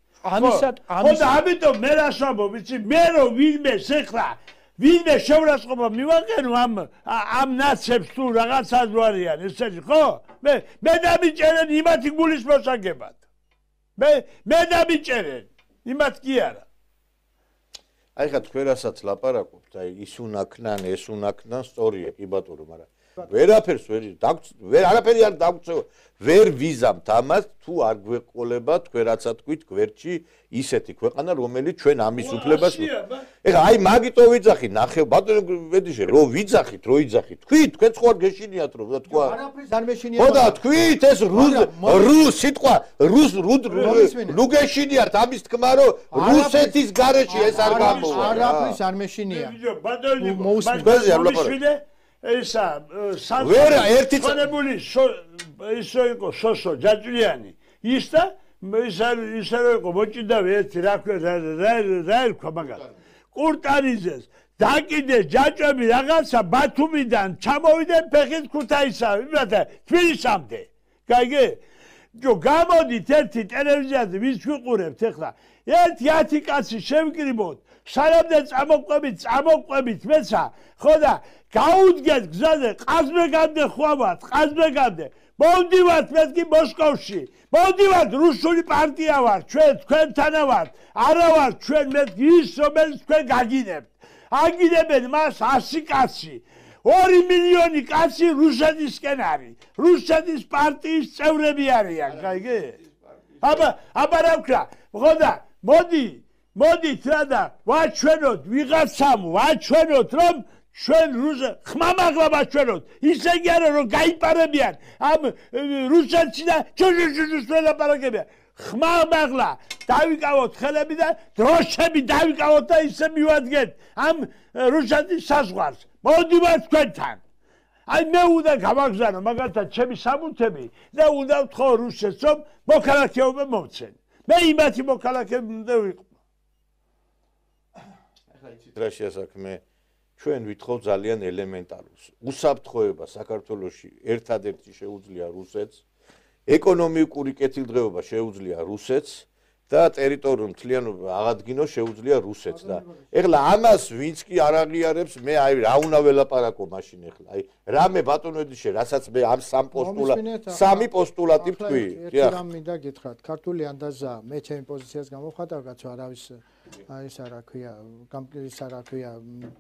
ამიტომ მე რასვამობ იცი მე რომ ვინმე შეხლა ვინმე შევრაცხყოფა მივაყენო ამ ნაცებს თუ რაღაცას ვარიან ესეთი ხო მე დამიჭერენ იმათი გულის მოსაგებად მე დამიჭერენ იმათ კი არა აი ხა თქვენ რასაც ლაპარაკობთ აი ის უნაქნან ეს უნაქნან სწორია კი ბატონო მაგრამ ვერაფერს ვერ არაფერი არ დაგწევა ვერ ვიზამთ ამას თუ არ გვეყოლება თქვენ რაცა თქვით გვერდში ისეთი ქვეყანა რომელიც ჩვენ ამის უფლებას ეხლა აი მაგიტო ვიძახი ნახე ბატონო ვედიშე რო ვიძახით რო იძახით თქვით თქვენ ხო არ გეშინიათ რომ თქვა არაფრის არ მეშინია ხო და თქვით ეს რუს სიტყვა რუ გეშინიათ ამის თქმა რომ რუსეთის გარეშე ეს არ გამოვა არაფრის არ მეშინია ბატონო მოუსმენთ არ ლაპარაკობ ესა ვერა ერთი წონებული ისო იყო სოსო ჯაჭვიანი ის და ისე იყო მოჭიდავი ერთი რა ერქვა მაგას კურტანიძეს დაკიდეს ჯაჭვები რაღაცა ბათუმიდან ჩამოვიდნენ ფეხით ქუთაისამდე იმათა თბილისამდე გაიგე გამოდით ერთი ტელევიზიაზე ვის ვიყურებთ ეხლა ერთი 10 კაცი შევკრიბოთ სანამდე წამოყვებით მეცა ხო და გაუდგეთ გზაზე ყაზბეგამდე ხვამათ ყაზბეგამდე მოვდივართ მე კი მოსკოვში მოვდივართ რუსული პარტია ვარ თქვენთანა ვართ არა ვარ ჩვენ მე ის რომელიც თქვენ გაგინებთ აგინებენ მას 100 კაცი 2 მილიონი კაცი რუსეთისკენ არის რუსეთის პარტიის წევრები არიან გაიგე აბა რა ვქნა ხო და მოდით რა და ვაჩვენოთ ვიღაცამ ვაჩვენოთ რომ ჩვენ ხმამაღლა ვაჩვენოთ ისე კი არა რომ გაიპარებიან ამ რუსეთში და ჩუჩუჩუჩუს ველაპარაკებიან ხმალ-მაღლა დავიკავოთ ხელები და დროშები დავიკავოთ და ისე მივადგეთ ამ რუსეთის საზღვარს. მოდივართ თქვენთან. აი მე უნდა გავაგზავნო მაგალითად ჩემი საბუთები და უნდა ვთხოვ რუსეთს რომ მოქალაქეობა მოვცენ. მე იმათი მოქალაქეები უნდა ვიყო. ახლა იცით რა შეასაქმე ჩვენ ვითხოვ ძალიან ელემენტარულს. უსაფრთხოება საქართველოში ერთადერთი შეუძლია რუსეთს, ეკონომიკური კეთილდღეობა შეუძლია რუსეთს და ტერიტორიულ მთლიანობა აღადგინოს შეუძლია რუსეთს და ეხლა ამას ვინც კი არ აღიარებს მე აი რა უნდა ველაპარაკო მაშინ ეხლა აი რამე ბატონო ედიშე რასაც მე ამ სამი პოსტულატი ვთქვი ერთი რამ მინდა გითხრათ ქართული ანდაზა მე ჩემი პოზიციას გამოვხატავ კაცო არავის აი ისა რა ქვია გამკირისა რა ქვია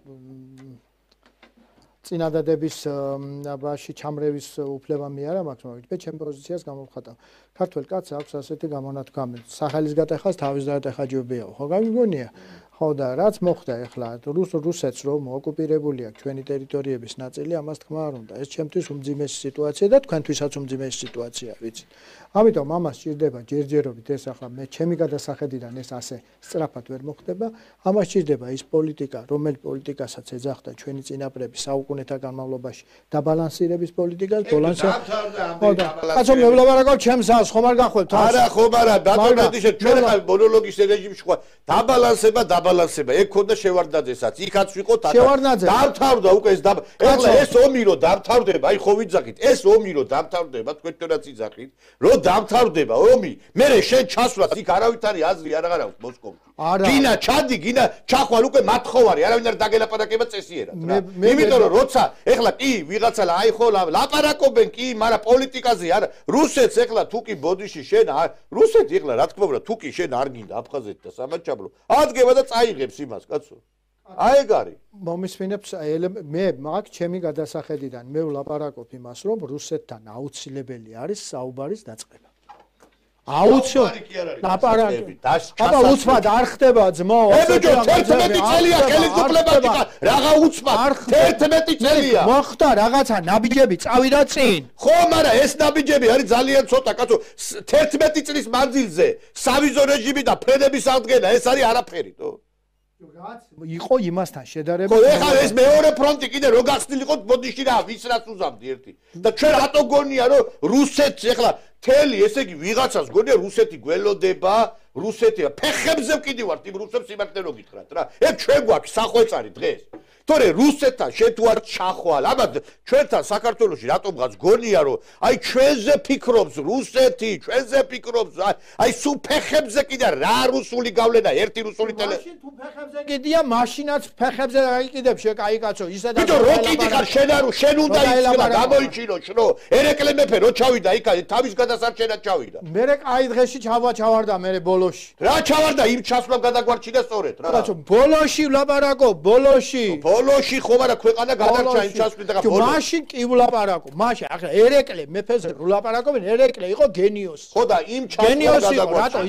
წინადადების ბაში ჩამრევის უფლება მე არა მაქვს მაგრამ მე ჩემი პოზიციას გამოვხატავ ქართულ კაცს აქვს ასეთი გამონათქვამი სახელის გატეხას თავის დატეხაჯებია ხო გამიგონია ხო და რაც მოხდა ეხლა რუსეთს რომ ოკუპირებული აქვს ჩვენი ტერიტორიების ნაწილი ამას თქმა არ უნდა ეს ჩემთვის უმძიმესი სიტუაცია და თქვენთვისაც უმძიმესი სიტუაცია ვიცით ამიტომ ამას სჭირდება ჯერჯერობით ეს ახლა მე ჩემი გადასახედიდან ეს ასე სწრაფად ვერ მოხდება ამას სჭირდება ის პოლიტიკა რომელი პოლიტიკასაც ეძახდა ჩვენი წინაპრები საუკუნეთა განმავლობაში დაბალანსირების პოლიტიკას ბოლანსი კაცო მე ვლაპარაკობ ჩემს ას ხომ არ გახვევთ არა ხომ არა ბატონო ედიშე ჩვენ ახლა მონოლოგის რეჟიმში ხო დაბალანსება ეგ ქონდა შევარდნაძესაც იქაც ვიყოთ დავთავრდა უკვე ეს ეხლა ეს ომი რო დავთავრდება აი ხო ვიძახით ეს ომი რო დავთავრდება თქვენთანაც იძახით რო დავთავრდება ომი მე შენ ჩასვლას იქ არავით არის აზრი არ აქვს მოსკოვში გინა ჩადი გინა ჩახვალ უკვე მათხოვარი არავინ არ დაგელაპარაკება წესიერად იმიტომ რომ როცა ეხლა კი ვიღაცა აი ხო ლაპარაკობენ კი მაგრამ პოლიტიკაზე არა რუსეთს ეხლა თუ კი ბოდიში შენ რუსეთი ეხლა რა თქმა უნდა თუ კი შენ არ გინდა აფხაზეთი და სამაჩაბლო ადგება და წაიღებს იმას კაცო აი ეგ არის მომისმინებს მე მაგ ჩემი გადასახედიდან მე ვლაპარაკობ იმას რომ რუსეთთან აუცილებელი არის საუბარის დაწყება აუცილებელი ლაპარაკი აბა უცბად არ ხდება ძმო ესეჯო 11 წელია ხელისუფლება გიყა რაღა უცბად 11 წელია მოხდა რაღაცა ნაბიჯები წავიდა წინ ხო მაგრამ ეს ნაბიჯები არის ძალიან ცოტა კაცო 11 წლის მანძილზე სავიზო რეჟიმი და ფრენების აღდგენა ეს არის არაფერი თო რაც იყო იმასთან შედარებით ხო ეხლა ეს მეორე ფრონტი კიდე რო გახსნილიყო ბოდიში რა ვის რაც უზამდი ერთი და ჩვენ რატო გონია რომ რუსეთს ეხლა თელი ესე იგი ვიღაცას გონია რუსეთი გველოდება რუსეთი ფეხებზე ვკიდივართ იმ რუსებს იმართლე რო გითხრათ რა ეგ ჩვენ გვაქვს სახვეწარი დღეს თორე რუსეთთან შენ თუ არ ჩახვალ აბა ჩვენთან საქართველოში რატომღაც გონია რომ აი ჩვენზე ფიქრობს რუსეთი ჩვენზე ფიქრობს აი სულ ფეხებზე კიდე რა რუსული გავლენა ერთი რუსული ტელე მაშინ თუ ფეხებზე კიდია მაშინაც ფეხებზე გაიყიდებ შეკაი კაცო ისე და ბიჭო რო კიდიხარ შენ არ შენ უნდა იცილო გამოიჩინო შნო ერეკლე მეფე რო ჩავიდა იქ თავის გადასარჩენად ჩავიდა მერე კაი დღეში ჩავარდა მერე ბოლოში რა ჩავარდა იმ ჩასვლამ გადაგვარჩინა სწორედ რა კაცო ბოლოში ვლაპარაკო ბოლოში ხო მაგრამ ქვეყანა გადარჩა იმ ჩასვლით და ბოლოში მაშინ კი ვლაპარაკო მაშინ ახლა ერეკლე მეფეზე ვლაპარაკობენ ერეკლე იყო გენიოსი ხო და იმ ჩასვლამ გადაგვარჩა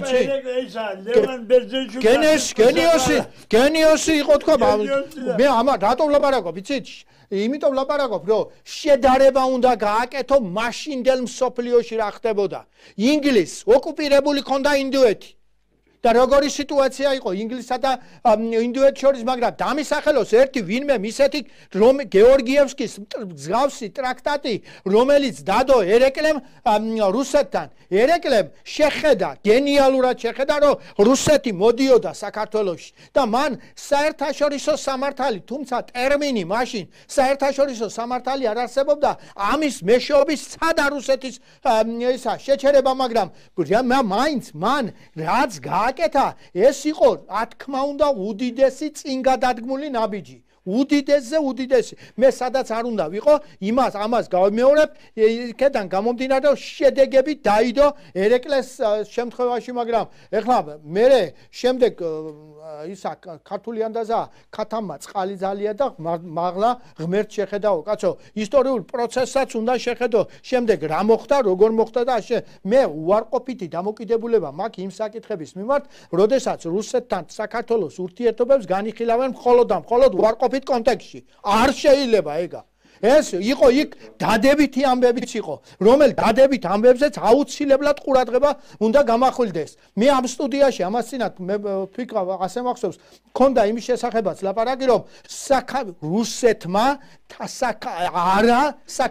გენიოსი იყო თქვა მე ამა რატო ვლაპარაკობ იცით იმიტომ ვლაპარაკობ რომ შედარება უნდა გააკეთო მაშინდელ მსოფლიოში რა ხდებოდა ინგლისს ოკუპირებული ქონდა ინდოეთი და როგორი სიტუაცია იყო ინგლისსა და ინდოეთს შორის მაგრამ დამისახელოს ერთი ვინმე მისეთი რომ გეორგიევსკის მსგავსი ტრაქტატი რომელიც დადო ერეკლემ რუსეთთან ერეკლემ შეხედა გენიალურად შეხედა რომ რუსეთი მოდიოდა საქართველოში და მან საერთაშორისო სამართალი თუმცა ტერმინი მაშინ საერთაშორისო სამართალი არ არსებობდა ამის მეშვეობის სადა რუსეთის ისა შეჩერება მაგრამ მაინც მან რაც აკეთა ეს იყო რა თქმა უნდა უდიდესი წინგადადგმული ნაბიჯი უდიდესი მე სადაც არ უნდა ვიყო ამას გავიმეორებ იქედან გამომდინარე რომ შედეგები დაიდო ერეკლეს შემთხვევაში მაგრამ ეხლა მე შემდეგ ისა ქართული ანდაზა ქათამა წყალი ძალია და მაღლა ღმერთ შეხედაო კაცო ისტორიულ პროცესსაც უნდა შეხედო შემდეგ რა მოხდა როგორ მოხდა და მე უარყოფითი დამოკიდებულება მაქვს იმ საკითხების მიმართ როდესაც რუსეთთან საქართველოს ურთიერთობებს განიხილავენ მხოლოდ უარყოფით კონტექსტში არ შეიძლება ეგა ეს იყო იქ დადებითი ამბებიც იყო, რომელი დადებით ამბებზეც აუცილებლად ყურადღება უნდა გამახვილდეს. მე ამ სტუდიაში ამას წინათ მე ვფიქრავ, ასე მახსოვს, მქონდა იმის შესახებაც ლაპარაკი, რომ რუსეთმა არა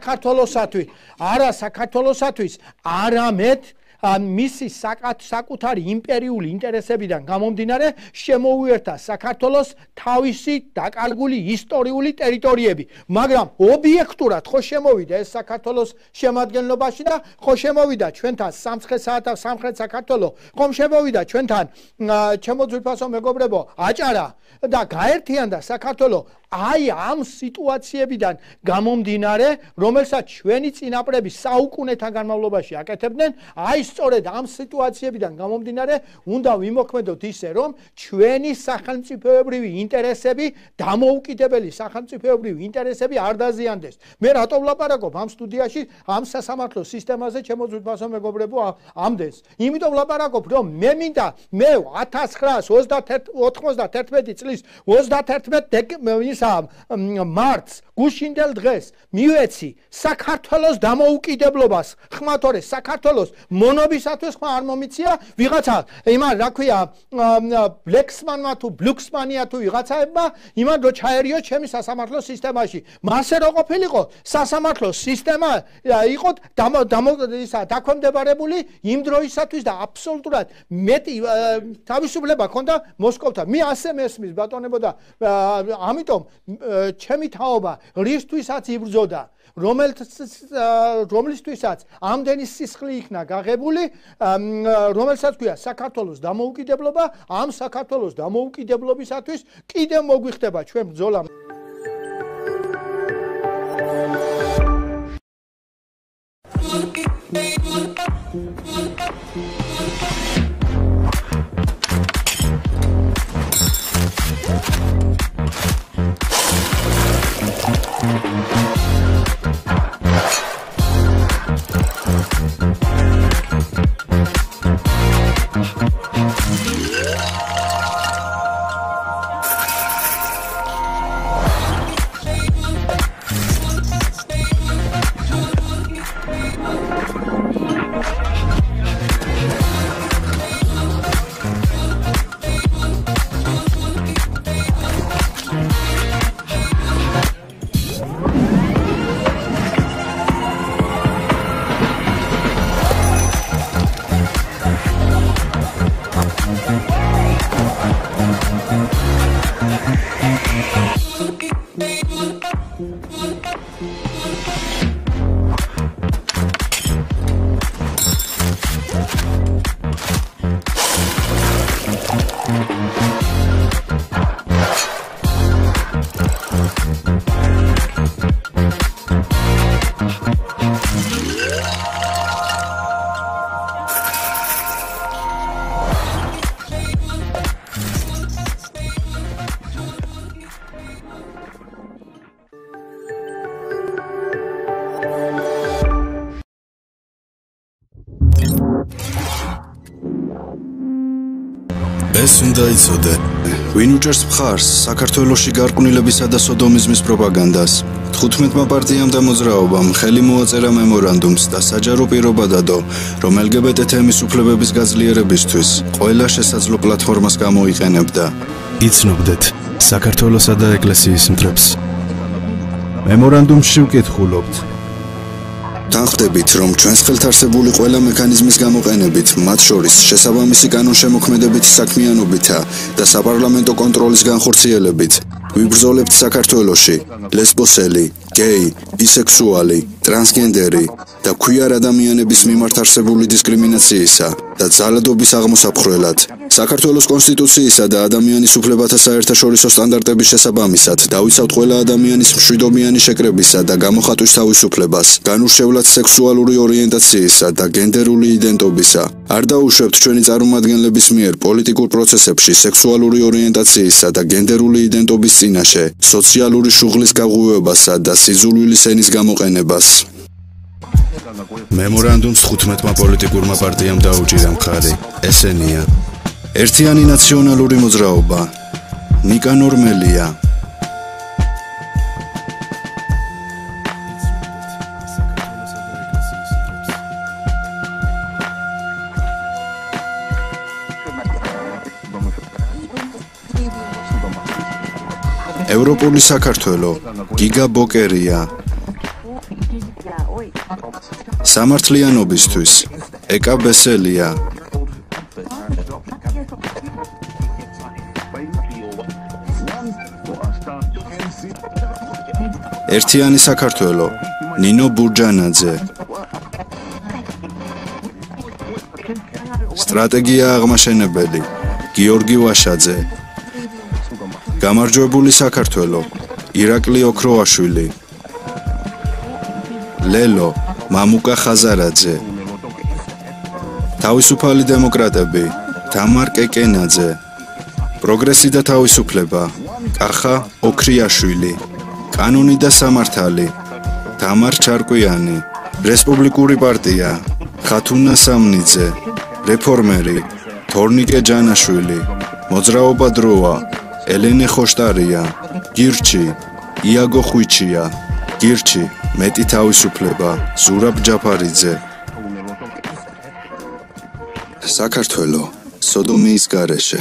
საქართველოსათვის, არამედ მისი საკუთარი იმპერიული ინტერესებიდან გამომდინარე შემოუერთა საქართველოს თავისი დაკარგული ისტორიული ტერიტორიები, მაგრამ ობიექტურად ხო შემოვიდა ეს საქართველოს შემადგენლობაში და ხო შემოვიდა ჩვენთან სამხრეთ საქართველოს, ხომ შემოვიდა ჩვენთან ჩემო ძვირფასო მეგობრებო აჭარა და გაერთიანდა საქართველოს აი ამ სიტუაციებიდან გამომდინარე, რომელსაც ჩვენი წინაპრები საუკუნეთა განმავლობაში აკეთებდნენ, აი სწორედ ამ სიტუაციებიდან გამომდინარე, უნდა ვიმოქმედოთ ისე, რომ ჩვენი სახელმწიფოებრივი ინტერესები, დამოუკიდებელი სახელმწიფოებრივი ინტერესები არ დაზიანდეს. მე რატო ვლაპარაკობ ამ სტუდიაში ამ სასამართლო სისტემაზე, ჩემო ძვირფასო მეგობრებო, ამდენს? იმიტომ ვლაპარაკობ, რომ მე მინდა მე 1991 წლის 31 მარტს გუშინდელ დღეს მივეცი საქართველოს დამოუკიდებლობას, ხმათორე საქართველოს მონობისათვის ხმა არ მომიცია ვიღაცა იმან რა ქვია ბლექსმანმა თუ ბლუქსმანია თუ ვიღაცაებმა იმან რო ჩაერიო ჩემი სასამართლო სისტემაში. მასე რო ყოფილიყო სასამართლო სისტემა იყო დაქვემდებარებული იმ დროისათვის და აბსოლუტურად მეტი თავისუფლება ჰქონდა მოსკოვთან. მე ასე მესმის ბატონებო და ამიტომ ჩემი თაობა რისთვისაც იბრძოდა, რომლისთვისაც ამდენი სისხლი იქნა გაღებული, რომელსაც ქვია საქართველოს დამოუკიდებლობა, ამ საქართველოს დამოუკიდებლობისათვის კიდევ მოგვიხდება ჩვენ ბრძოლა. ეს უნდა იცოდე, ვინ უჭერს მხარს საქართველოში გარყვნილებისა და სოდომიზმის პროპაგანდას. 15-მა პარტიამ და მოძრაობამ ხელი მოაწერა მემორანდუმს და საჯარო პირობა დადო, რომ LGBT თემის უფლებების გაძლიერებისთვის ყველა შესაძლო პლატფორმას გამოიყენებდა. იცნობდეთ საქართველოსა და ეკლესიის მტრებს. მემორანდუმში ვკითხულობთ. თანხდებით, რომ ჩვენს ხელთ არსებული ყველა მექანიზმის გამოყენებით, მათ შორის შესაბამისი კანონშემოქმედებითი საქმიანობითა და საპარლამენტო კონტროლის განხორციელებით, ვიბრძოლებთ საქართველოში ლესბოსელი, გეი, ბისექსუალი, ტრანსგენდერი და ქუიარ ადამიანების მიმართ არსებული დისკრიმინაციისა და ძალადობის აღმოსაფხრელად, საქართველოს კონსტიტუციისა და ადამიანის უფლებათა საერთაშორისო სტანდარტების შესაბამისად, დავიცავთ ყველა ადამიანის მშვიდობიანი შეკრებისა და გამოხატვის თავისუფლებას, განურჩევლად სექსუალური ორიენტაციისა და გენდერული იდენტობისა. არ დაუშვებთ ჩვენი წარმომადგენლების მიერ პოლიტიკურ პროცესებში სექსუალური ორიენტაციისა და გენდერული იდენტობის წინაშე, სოციალური შუღლის გაღვივებასა და სიძულვილის ენის გამოყენებას. მემორანდუმს 15-მა პოლიტიკურმა პარტიამ დაუჭირა მხარი. ესენია: ერთიანი ნაციონალური მოძრაობა, ნიკანორ მელია, ევროპული საქართველო, გიგა ბოკერია. სამართლიანობისთვის, ეკა ბესელია. ერთიანი საქართველო, ნინო ბურჯანაძე. სტრატეგია აღმაშენებელი, გიორგი ვაშაძე. გამარჯვებული საქართველო, ირაკლი ოქროაშვილი. ლელო, მამუკა ხაზარაძე. თავისუფალი დემოკრატები, თამარ კეკენაძე. პროგრესი და თავისუფლება, კახა ოქრიაშვილი. კანონი და სამართალი, თამარ ჩარკვიანი. რესპუბლიკური პარტია, ხათუნა სამნიძე. რეფორმერი, თორნიკე ჯანაშვილი. მოძრაობა დროა, ელენე ხოშტარია. გირჩი, იაგო ხვიჩია. გირჩი, მეტი თავისუფლება, ზურაბ ჯაფარიძე. საქართველო, სოდომიის გარეშე.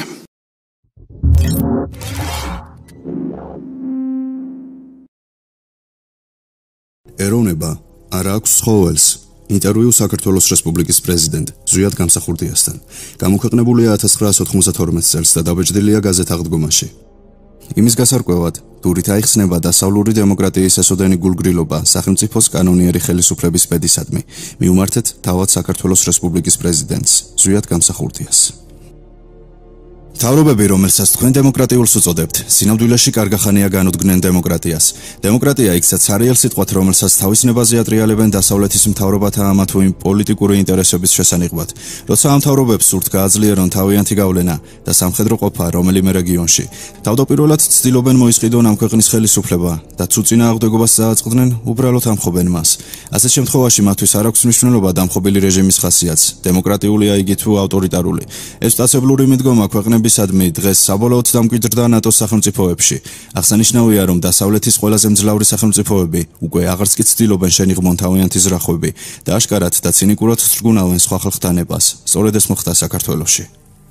ეროვნება არ აქვს ცხოველს. ინტერვიუ საქართველოს რესპუბლიკის პრეზიდენტ ზვიად გამსახურდიასთან. გამოქვეყნებულია 1992 წელს და დაბეჭდილია გაზეთ აღდგომაში. იმის გასარკვევად, დურით აიხსნება დასავლური დემოკრატიის ესოდენი გულგრილობა სახელმწიფოს კანონიერი ხელისუფლების პედისადმი. მიუმართეთ თავად საქართველოს რესპუბლიკის პრეზიდენტს ზვიად გამსახურდიას. თავრობები, რომელსაც თქვენ დემოკრატიულს უწოდებთ, სინამდვილეში კარგახანია განუდგნენ დემოკრატიას. დემოკრატია იქცაც არიელ სიტყვათ, რომელსაც თავის ნებაზე ატრიალებენ დასავლეთის მთავრობათა ამა თუ იმ პოლიტიკური ინტერესების შესანიღბად. როცა ამ მთავრობებს სურთ გააძლიერონ თავიანთი გავლენა და სამხედრო ყოფა რომელიმე რეგიონში, თავდაპირველად ცდილობენ მოისყიდონ ამ ქვეყნის ხელისუფლება და თუ წინააღმდეგობას წააწყდნენ, უბრალოდ ამხობენ მას. ასეთ შემთხვევაში მათთვის არ აქვს მნიშვნელობა დამხობილი რეჟიმის ხასიათს, დემოკრატიულია იგი თუ ავტორიტარული. ეს სტაცებლური მიდგომა ქვეყნების დღეს საბოლოოდ დამკვიდრდა ნატოს სახელმწიფოებში. აღსანიშნავია, რომ დასავლეთის ყველაზე მძლავრი სახელმწიფოები უკვე აღარც კი ცდილობენ შენიღმონ თავიანთი ზრახვები და აშკარად და ცინიკურად თრგუნავენ სხვა ხალხთა ნებას. სწორედ ეს მოხდა საქართველოში.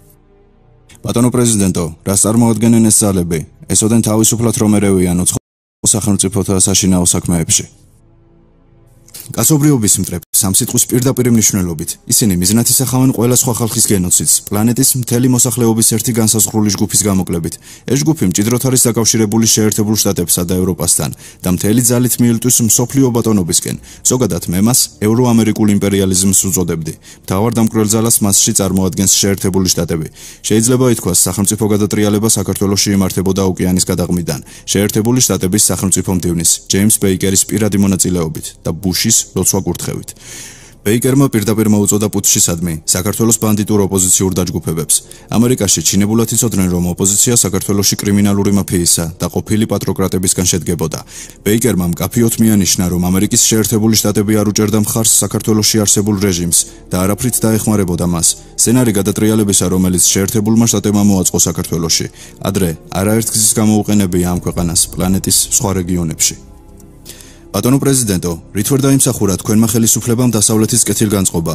ბატონო პრეზიდენტო, რას წარმოადგენენ ეს ძალები? ესოდენ თავისუფლად რომ ერევიან უცხო სახელმწიფოთა საშინაო საქმეებში. კაცობრიობის მტრებს სამ სიტყვის პირდაპირ მნიშვნელობით ისინი მიზნად ისახავენ ყველა სხვა ხალხის გენოციდს პლანეტის მთელი მოსახლეობის ერთი განსაზღვრული ჯგუფის გამოკლებით. ეს ჯგუფი მჭიდროდ არის დაკავშირებული შეერთებულ შტატებსა და ევროპასთან და მთელი ძალით მიელტვის მსოფლიო ბატონობისკენ. ზოგადად მე მას ევროამერიკულ იმპერიალიზმს უწოდებდი. მთავარ დამკვირველ ძალას მასში წარმოადგენს შეერთებული შტატები. შეიძლება ითქვას, სახელმწიფო გადატრიალება საქართველოში იმართებოდა ოკეანის გადაღმიდან, შეერთებული შტატების სახელმწიფო მდივნის, ჯეიმს ბეიკერის პირადი მონაწილეობით და ბუშის ლოცვა კურთხევით. ბეიკერმა პირდაპირ მოუწოდა პუტჩისადმი საქართველოს ბანდიტურ ოპოზიციურ დაჯგუფებებს. ამერიკაში ჩინებულად იცოდნენ, რომ ოპოზიცია საქართველოში კრიმინალური მაფიისა და ყოფილი პატროკრატებისგან შედგებოდა. ბეიკერმა მკაფიოდ მიანიშნა, რომ ამერიკის შეერთებული შტატები არ უჭერდა მხარს საქართველოში არსებულ რეჟიმს და არაფრით დაეხმარებოდა მას. სცენარი გადატრიალებისა, რომელიც შეერთებულმა შტატებმა მოაწყო საქართველოში, ადრე არაერთ გზის გამოუყენებია ამ ქვეყანას პლანეტის სხვა რეგიონებში. ბატონო პრეზიდენტო, რით ვერ დაიმსახურა თქვენმა ხელისუფლებამ დასავლეთის კეთილგანწყობა?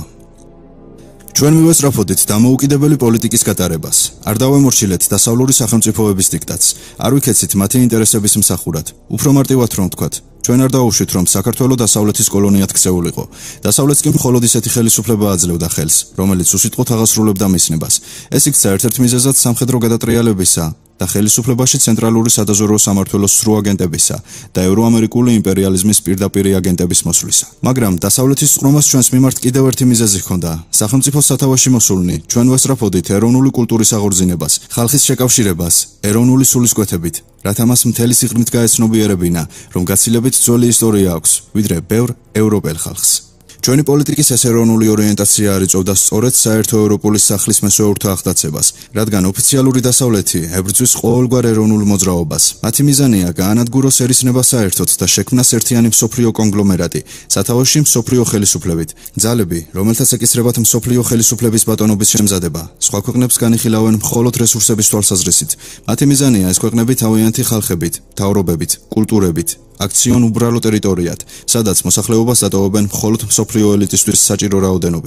ჩვენ მივესწრაფოდით დამოუკიდებელი პოლიტიკის გატარებას. არ დავემორჩილეთ დასავლური სახელმწიფოების დიქტატს. არ ვიქეცით მათი ინტერესების მსახურად. უფრო მარტივად რომ ვთქვათ, ჩვენ არ დავუშვით, რომ საქართველო დასავლეთის კოლონიად ქცეულიყო. დასავლეთს კი მხოლოდ ისეთი ხელისუფლება აძლევდა ხელს, რომელიც უსიტყვოდ აღასრულებდა მისნებას. ეს იქცა ერთ-ერთ მიზეზად სამხედრო გადატრიალებისა და ხელისუფლებაში ცენტრალური სადაზვერვო სამმართველოს სრულ აგენტებისა და ევროამერიკული იმპერიალიზმის პირდაპირი აგენტების მოსვლისა. მაგრამ დასავლეთის წყრომას ჩვენს მიმართ კიდევ ერთი მიზეზი ჰქონდა. სახელმწიფოს სათავეში მოსულნი ჩვენ ვესწრაფოდით ეროვნული კულტურის აღორძინებას, ხალხის შეკავშირებას, ეროვნული სულისკვეთებით, რათა მას მთელი სიღრმით გაეცნობიერებინა, რომ გაცილებით ძველი ისტორია აქვს, ვიდრე ბევრ ევროპელ ხალხს. ჩვენი პოლიტიკის ეს ეროვნული ორიენტაცია არ იწვევდა სწორედ საერთო ევროპული სახლის მესვეურთა აღტაცებას, რადგან ოფიციალური დასავლეთი ებრძვის ყოველგვარ ეროვნულ მოძრაობას. მათი მიზანია გაანადგუროს ერისნება საერთოდ და შექმნას ერთიანი მსოფლიო კონგლომერატი, სათავეში მსოფლიო ხელისუფლებით. ძალები, რომელთაც ეკისრებათ მსოფლიო ხელისუფლების ბატონობის შემზადება, სხვა ქვეყნებს განიხილავენ მხოლოდ რესურსების თვალსაზრისით. მათი მიზანია ეს ქვეყნები თავიანთი ხალხებით, მთავრობებით, კულტურებით აქციონ უბრალო ტერიტორიად, სადაც მოსახლეობას დატოვებენ მხოლოდ მსოფლიო ელიტისთვის საჭირო რაოდენობით.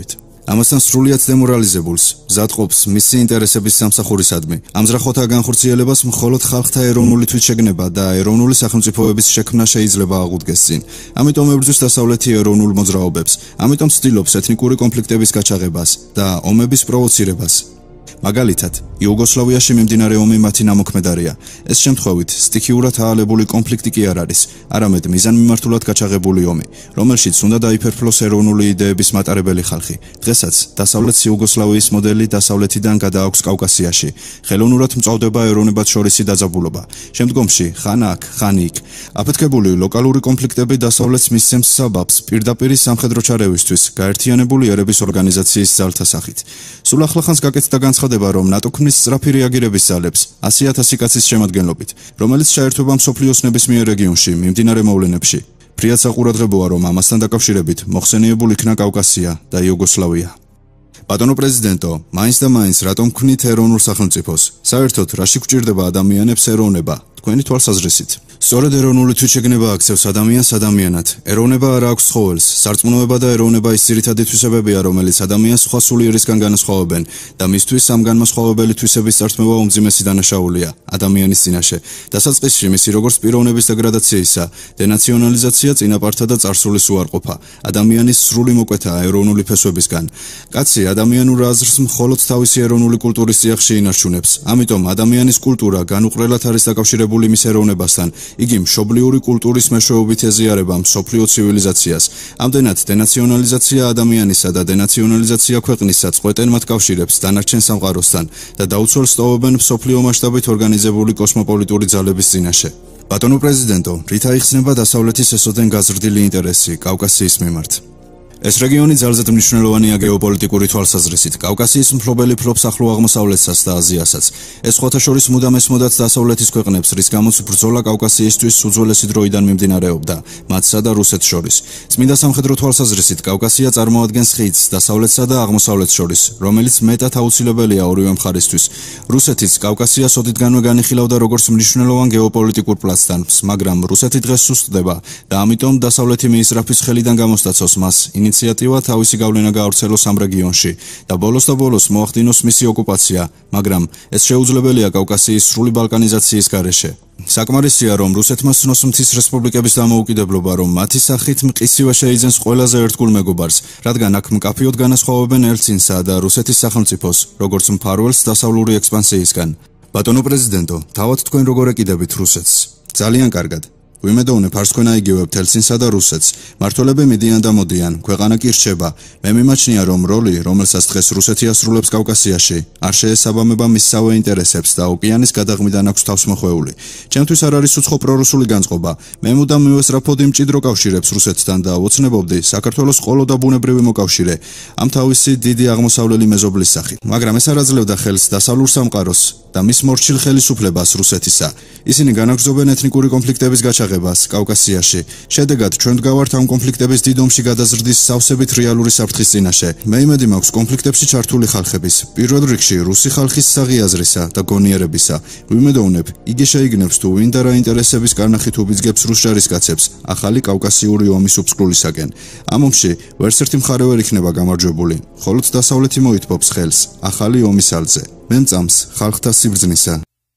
ამასთან სრულიად დემორალიზებულს მზადყოფს მისი ინტერესების სამსახურისადმი. ამძრახოთა განხორციელებას მხოლოდ ხალხთა ეროვნული თვითშეგნება და ეროვნული სახელმწიფოების შექმნა შეიძლება აღუდგეს წინ. ამიტომ ებრძვის დასავლეთი ეროვნულ მოძრაობებს, ამიტომ ცდილობს ეთნიკური კონფლიქტების გაჩაღებას და ომების პროვოცირებას. მაგალითად, იუგოსლავიაში მიმდინარე ომი მათი ნამოქმედარია. ეს შემთხვევით სტიქიურად აალებული კონფლიქტი კი არ არის, არამედ მიზანმიმართულად გაჩაღებული ომი, რომელშიც უნდა დაიფერფლოს ეროვნული იდეების მატარებელი ხალხი. დღესაც დასავლეთ იუგოსლავიის მოდელი დასავლეთიდან გადააქვს კავკასიაში. ხელოვნურად მწვავდება ეროვნებად შორისი დაძაბულობა. შემდგომში ხან აქ, ხან იქ. აფეთქებული ლოკალური კონფლიქტები დასავლეთს მისცემს საბაბს პირდაპირ სამხედრო ჩარევისთვის გაერთიანებული ერების ორგანიზაციის ძალთა სახით. სულ ახლახანს გაკეთდა განცხადება, რომ ნატო ქმნის სწრაფი რეაგირების ძალებს 100,000 კაცის შემადგენლობით, რომელიც ჩაერთვება მსოფლიოს ნებისმიერ რეგიონში მიმდინარე მოვლენებში. ფრიად საყურადღებოა, რომ ამასთან დაკავშირებით მოხსენიებულ იქნა კავკასია და იუგოსლავია. ბატონო პრეზიდენტო, მაინც და მაინც რატომ ქმნით ეროვნულ სახელმწიფოს? საერთოდ რაში გვჭირდება ადამიანებს ეროვნება, თქვენი თვალსაზრისით? სწორედ ეროვნული თვითშეგნება აქცევს ადამიანს ადამიანად. ეროვნება არ აქვს ცხოველს. სარწმუნოება და ეროვნება ის ძირითადი თვისებებია, რომელიც ადამიანს სხვა სულიერისგან განასხვავებენ და მისთვის ამ განმასხვავებელი თვისების წართმევა უმძიმესი დანაშაულია ადამიანის წინაშე. დასაწყისში მისი როგორც პიროვნების დეგრადაციისა, დენაციონალიზაცია, წინაპართა და წარსულის უარყოფა, ადამიანის სრული მოკვეთაა ეროვნული ფესვებისგან. კაცი ადამიანურ აზრს მხოლოდ თავისი ეროვნული კულტურის წიაღში ინარჩუნებს. ამიტომ ადამიანის კულტურა განუყრელად არის დაკავშირებული მის ეროვნებასთან. იგი მშობლიური კულტურის მეშვეობით ეზიარება მსოფლიო ცივილიზაციას. ამდენად დენაციონალიზაცია ადამიანისა და დენაციონალიზაცია ქვეყნისა წყვეტენ მათ კავშირებს დანარჩენ სამყაროსთან და დაუცველს ტოვებენ მსოფლიო მასშტაბით ორგანიზებული კოსმოპოლიტური ძალების წინაშე. ბატონო პრეზიდენტო, რით აიხსნება დასავლეთის ესოდენ გაზრდილი ინტერესი კავკასიის მიმართ? ეს რეგიონი ძალზედ მნიშვნელოვანია გეოპოლიტიკური თვალსაზრისით. კავკასიის მფლობელი ფლობს ახლო აღმოსავლეთსაც და აზიასაც. ეს სხვათა შორის მუდამ ესმოდათ დასავლეთის ქვეყნებს, რის გამოც ბრძოლა კავკასიისთვის უძველესი დროიდან მიმდინარეობდა, მათსა და რუსეთს შორის. წმინდა სამხედრო თვალსაზრისით კავკასია წარმოადგენს ხიდს დასავლეთსა და აღმოსავლეთს შორის, რომელიც მეტად აუცილებელია ორივე მხარისთვის. რუსეთიც კავკასიას ოდითგანვე განიხილავდა როგორც მნიშვნელოვან გეოპოლიტიკურ პლაცდარმს, მაგრამ რუსეთი დღეს სუსტდება და ამიტომ დასავლეთი მიისწრაფის ხელიდან გამოსტაცავს მას ინიციატივა თავისი გავლენა გაავრცელოს ამ რეგიონში და ბოლოს მოახდინოს მისი ოკუპაცია, მაგრამ ეს შეუძლებელია კავკასიის სრული ბალკანიზაციის გარეშე. საკმარისია, რომ რუსეთმა სცნოს მთის რესპუბლიკების დამოუკიდებლობა, რომ მათი სახით მყისივე შეიძენს ყველაზე ერთგულ მეგობარს, რადგან აქ მკაფიოდ განასხვავებენ ელცინსა და რუსეთის სახელმწიფოს, როგორც მფარველს დასავლური ექსპანსიისგან. ბატონო პრეზიდენტო, თავად თქვენ როგორ ეკიდებით რუსეთს? ძალიან კარგად. ვიმედოვნებ არცქვენა იგივებთ ელცინსა და რუსეთს. მმართველები მიდიან და მოდიან, ქვეყანა კი რჩება. მე მიმაჩნია, რომ როლი, რომელსაც დღეს რუსეთი ასრულებს კავკასიაში, არ შეესაბამება მისსავე ინტერესებს და ოკეანის გადაღმიდან აქვს თავს მოხვეული. ჩემთვის არ არის უცხო პრორუსული განწყობა. მე მუდამ მივესწრაფოდი მჭიდრო კავშირებს რუსეთთან და ვოცნებობდი საქართველოს ყოლო და ბუნებრივი მოკავშირე ამ თავისი დიდი აღმოსავლელი მეზობლის სახით. მაგრამ ეს არ აძლევდა ხელს დასავლურ სამყაროს და მის მორჩილ ხელისუფლებას რუსეთისა. ისინი განაგრძობენ ეთნიკური კონფლიქტების გაჩაღებას კავკასიაში. შედეგად ჩვენ ვდგავართ ამ კონფლიქტების დიდ ომში გადაზრდის სავსებით რეალური საფრთხის წინაშე. მე იმედი მაქვს კონფლიქტებში ჩართული ხალხების, პირველ რიგში რუსი ხალხის საღიაზრისა და გონიერებისა. ვიმედოვნებ, იგი შეიგნებს თუ ვინ და რა ინტერესების კარნახით უბიძგებს რუს ჯარისკაცებს ახალი კავკასიური ომის უფსკვლელისაკენ. ამ ომში ვერც ერთი მხარე ვერ იქნება გამარჯვებული, მხოლოდ დასავლეთი მოითბობს ხელს ახალი ომის ალზე. მე მწამს ხალხთა სიბრძნისა.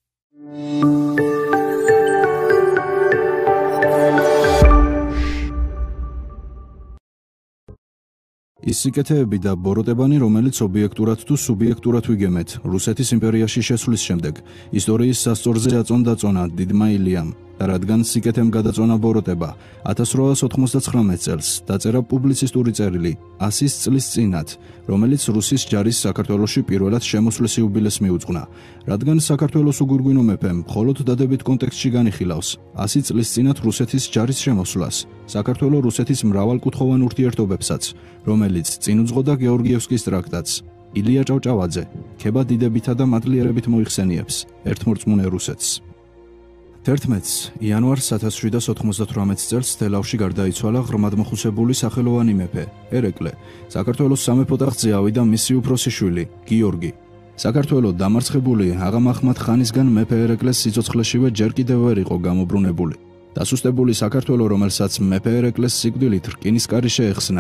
ის სიკეთეები და ბოროტებანი, რომელიც ობიექტურად თუ სუბიექტურად ვიგემეთ, რუსეთის იმპერიაში შესვლის შემდეგ, ისტორიის სასწორზე აწონდა დიდმა ილიამ. და რადგან სიკეთემ გადაწონა ბოროტება 1899 წელს დაწერა პუბლიცისტური წერილი 100 წლის წინათ, რომელიც რუსის ჯარის საქართველოში პირველად შემოსვლის იუბილეს მიუძღვნა. რადგან საქართველოს უგურგვინო მეფემ მხოლოდ დადებით კონტექსტში განიხილავს 100 წლის წინათ რუსეთის ჯარის შემოსვლას, საქართველოს რუსეთის მრავალკუთხოვან ურთიერთობებსაც, რომელიც წინ უძღოდა გეორგიევსკის ტრაქტატს, ილია ჭავჭავაძე ქება დიდებითა და მადლიერებით მოიხსენიებს ერთმორწმუნე რუსეთს. 11 იანვარს 1798 წელს თელავში გარდაიცვალა ღრმადმოხუცებული სახელოვანი მეფე ერეკლე. საქართველოს სამეფო ტახტზე ავიდა მისი უფროსი შვილი გიორგი. საქართველოს დამარცხებული აღა მაჰმად ხანისგან მეფე ერეკლეს სიცოცხლეშივე ჯერ კიდევ ვერ იყო გამობრუნებული. დასუსტებული საქართველოს, რომელსაც მეფე ერეკლეს სიკვდილით რკინისკარი შეეხსნა,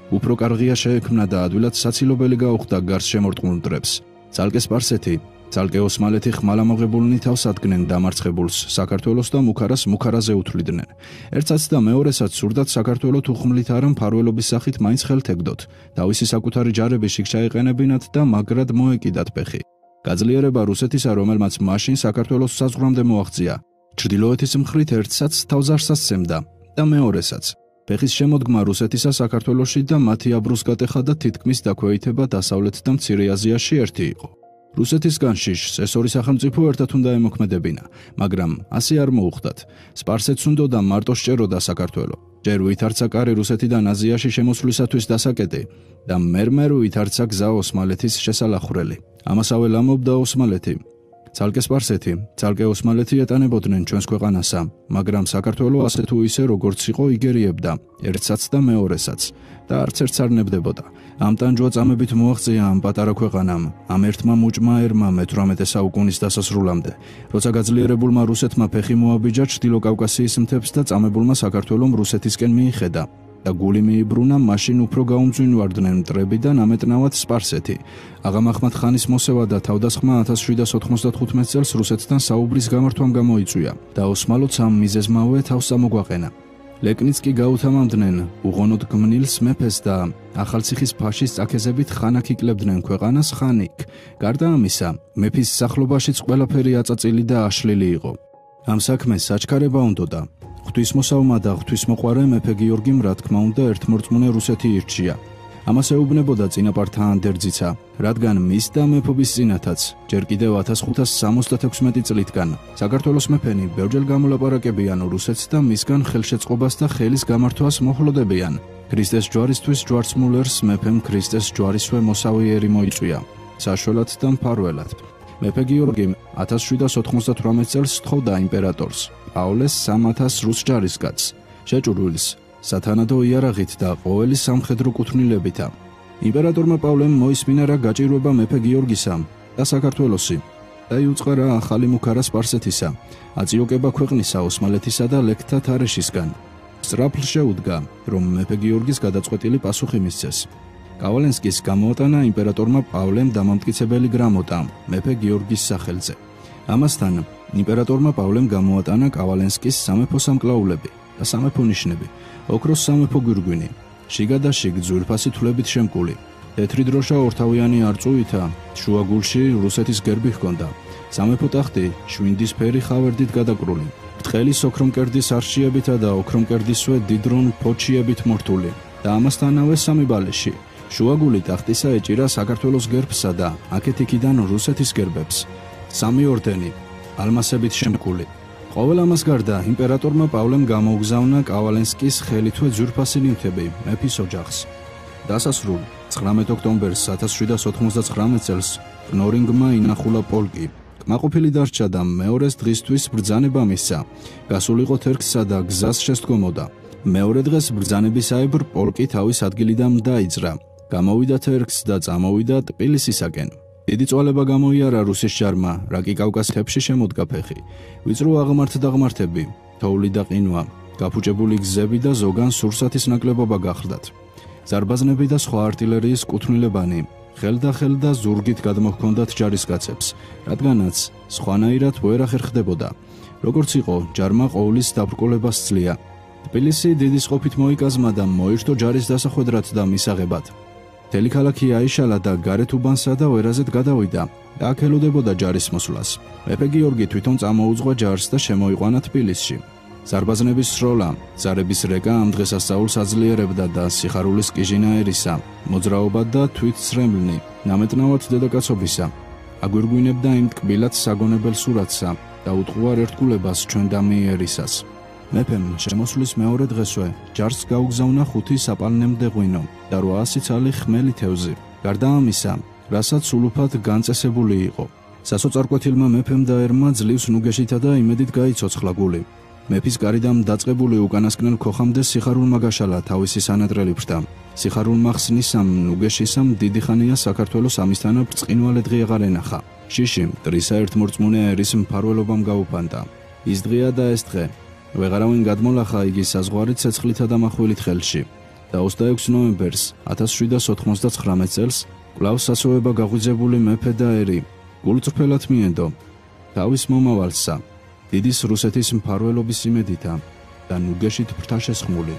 უფრო კარგია შეექმნა და ადვილად საცილობელი გაუხდა გარსშემორტყმულ მტრებს. ცალკე სპარსეთი, ცალკე ოსმალეთი ხმალამოღებულნი თავს ადგენენ დამარცხებულს საქართველოს და მუქარას მუქარაზე უთვლიდნენ. ერთსაც და მეორესაც სურდათ საქართველო თუ ხმლით არა მფარველობის სახით მაინც ხელთ ეგდოთ, თავისი საკუთარი ჯარები შიგ ჩაეყენებინათ და მაგრად მოეკიდათ ფეხი. გაძლიერება რუსეთისა, რომელმაც მაშინ საქართველოს საზღვრამდე მოაღწია, ჩრდილოეთის მხრით ერთსაც თავზარს ასცემდა და მეორესაც. ფეხის შემოდგმა რუსეთისა საქართველოში და მათი აბრუსგატეხა და თითქმის დაქვეითება დასავლეთ და მცირე აზიაში ერთი იყო. რუსეთისგან შიშს ეს ორი სახელმწიფო ერთად უნდა ემოქმედებინა, მაგრამ ასე არ მოუხდათ. სპარსეთს უნდოდა მარტო სჭეროდა საქართველო. ჯერ ვითარცა კარი რუსეთიდან აზიაში შემოსვლისათვის დასაკეტი და მერმერ ვითარცა გზა ოსმალეთის შესალახვრელი. ამასავე ლამობდა ოსმალეთი. ცალკე სპარსეთი, ცალკე ოსმალეთი ეტანებოდნენ ჩვენს ქვეყანასა, მაგრამ საქართველო ასე თუ ისე როგორც იყო იგერიებდა, ერთსაც და მეორესაც და არც ერთს არ ნებდებოდა. ამ ტანჯვა წამებით მოაღწია ამ პატარა ქვეყანამ, ამ ერთმა მუჭმა ერმა მე-18 საუკუნის დასასრულამდე, როცა გაძლიერებულმა რუსეთმა ფეხი მოაბიჯა ჩრდილო კავკასიის მთებს და წამებულმა საქართველომ რუსეთისკენ მიიხედა და გული მიიბრუნა, მაშინ უფრო გაუმძვინვარდნენ მტრები და ნამეტნავად სპარსეთი. აღა მაჰმად ხანის მოსევა და თავდასხმა 1795 წელს რუსეთთან საუბრის გამართვამ გამოიწვია და ოსმალოც ამ მიზეზმავე თავს ამოგვაყენა. ლეკნიც კი გაუთამამდნენ უღონოდ გმნილს მეფეს და ახალციხის ფაშის წაქეზებით ხანაკ იკლებდნენ ქვეყანას ხანიკ. გარდა ამისა, მეფის სახლობაშიც ყველაფერი აწაწილი და აშლილი იყო. ამ საქმეს საჩქარება უნდოდა. ღვთისმოსავმა და ღვთისმოყვარე მეფე გიორგიმ რა თქმა უნდა ერთმორწმუნე რუსეთი ირჩია. ამას ეუბნებოდა წინაპართა ანდერძიცა, რადგან მის და მეფობის წინათაც, ჯერ კიდევ 1576 წლითგან, საქართველოს მეფენი ბევრჯერ გამოლაპარაკებიან რუსეთს და მისგან ხელშეწყობას და ხელის გამართვას მოჰლოდებიან. ქრისტეს ჯვარისთვის ჯვარცმულერს მეფემ ქრისტეს ჯვარისვე მოსავიერი მოიწვია, საშველად და მფარველად. მეფე გიორგიმ 1798 წელს თხოვდა იმპერატორს, პავლეს 3000 რუს ჯარისკაცს, შეჭურვილს, სათანადო იარაღით და ყოველი სამხედრო კუთვნილებითა. იმპერატორმა პავლემ მოისმინა რა გაჭირვება მეფე გიორგისა და საქართველოსი და იუწყარა ახალი მუქარა სპარსეთისა, აწიოკება ქვეყნისა ოსმალეთისა და ლექთა თარეშისგან. სწრაფლ შეუდგა, რომ მეფე გიორგის გადაწყვეტილი პასუხი მისცეს. კავალენსკის გამოატანა იმპერატორმა პავლემ დამამტკიცებელი გრამოტა მეფე გიორგის სახელზე. ამასთან იმპერატორმა პავლემ გამოატანა კავალენსკის სამეფო სამკლაულები და სამეფო ნიშნები, ოქროს სამეფო გვირგვინი, შიგა და შიგ ძვირფასი თვლებით შემკული, თეთრი დროშა ორთავიანი არწუვითა, შუაგულში რუსეთის გერბი ჰქონდა, სამეფო ტახტი შვინდისფერი ხავერდით გადაკრული, ბრტყელის ოქრომკერდის არშიებითა და ოქრომკერდისვე დიდრონ ფოჩიებით მორთული და ამასთანავე სამი ბალეში. შუაგული ტახტისა ეჭირა საქართველოს გერბსა და აქეთ-იქიდან რუსეთის გერბებს. სამი ორდენი, ალმასებით შემკული. ყოველ ამას გარდა იმპერატორმა პავლემ გამოუგზავნა კავალენსკის ხელითვე ძვირფასი ნივთები მეფის ოჯახს. დასასრულ 19 ოქტომბერს 1799 წელს ნორინგმა ინახულა პოლკი. კმაყოფილი დარჩა და მეორეს დღისთვის ბრძანება მისცა. გასულიყო თერგსა და გზას შესდგომოდა. მეორე დღეს ბრძანებისაებრ პოლკი თავის ადგილიდან დაიძრა. გამოვიდა თერგს და წამოვიდა ტბილისისაკენ. დიდი წვალება გამოიარა რუსის ჯარმა, რა კი კავკასიის მთებში შემოდგა ფეხი. ვიწრო აღმართდაღმართები, თოვლი და ყინვა, გაფუჭებული გზები და ზოგან სურსათის ნაკლებობა გახლდათ. ზარბაზნები და სხვა артиლერიის კუთვნილებანი ხელდა-ხელ და ზურგით გადმოჰქონდათ ჯარისკაცებს, რადგანაც სხვანაირად ვერ ახერხდებოდა. როგორც იყო, ჯარმა ყოვლის დაბრკოლებას სძლია. თბილისი დიდი სყოფით მოიკაზმა და მოირთო ჯარის დასახვედრად და მისაღებად. მთელი ქალაქი აიშალა და გარეთ უბანსა და ვერაზეთ გადავიდა და აქ ელოდებოდა ჯარის მოსვლას. მეფე გიორგი თვითონ წამოუძღვა ჯარს და შემოიყვანა თბილისში. ზარბაზნების სროლა, ზარების რეკა ამ დღესასწაულს აძლიერებდა და სიხარულის კიჟინა ერისა, მოძრაობა და თვითცრემლნი, ნამეტნავად დედაკაცობისა, აგვირგვინებდა იმ ტკბილად საგონებელ სურათსა და უტყუარ ერთგულებას ჩვენ დამიერისას. მეფემ შემოსვლის მეორე დღესვე ჯარს გაუგზავნა 5 საპალნემდე ღვინო და 800 ცალი ხმელი თევზი. გარდა ამისა, რასაც სულუფად განწესებული იყო. სასოწარკვეთილმა მეფემ და ერმა ძლივს ნუგეშითა და იმედით გაიცოცხლა გული. მეფის გარიდამ დაწყებული უკანასკნელ ქოხამდე სიხარულმა გაშალა თავისი სანატრელი ბრდა. სიხარულმა ხსნისამ ნუგეშისამ დიდი ხანია საქართველოს ამისთანა ბრწყინვალე დღე აღარ ენახა. შიში მტრისა ერთმორწმუნე ერის მფარველობამ გაუფანტა. ის დღეა და ეს დღე. ვეღარავინ გადმოლახა იგი საზღვარი ცეცხლითა და מחვილით ხელში. და 26 ნოემბერს 1799 წელს კვლავ სასოება გაღვიძებული მეფე და ერი გულწრფელად მიენდო თავის მომავალსა დიდის რუსეთის მფარველობის იმედითა და ნუგეშით ფრთაშესხმული.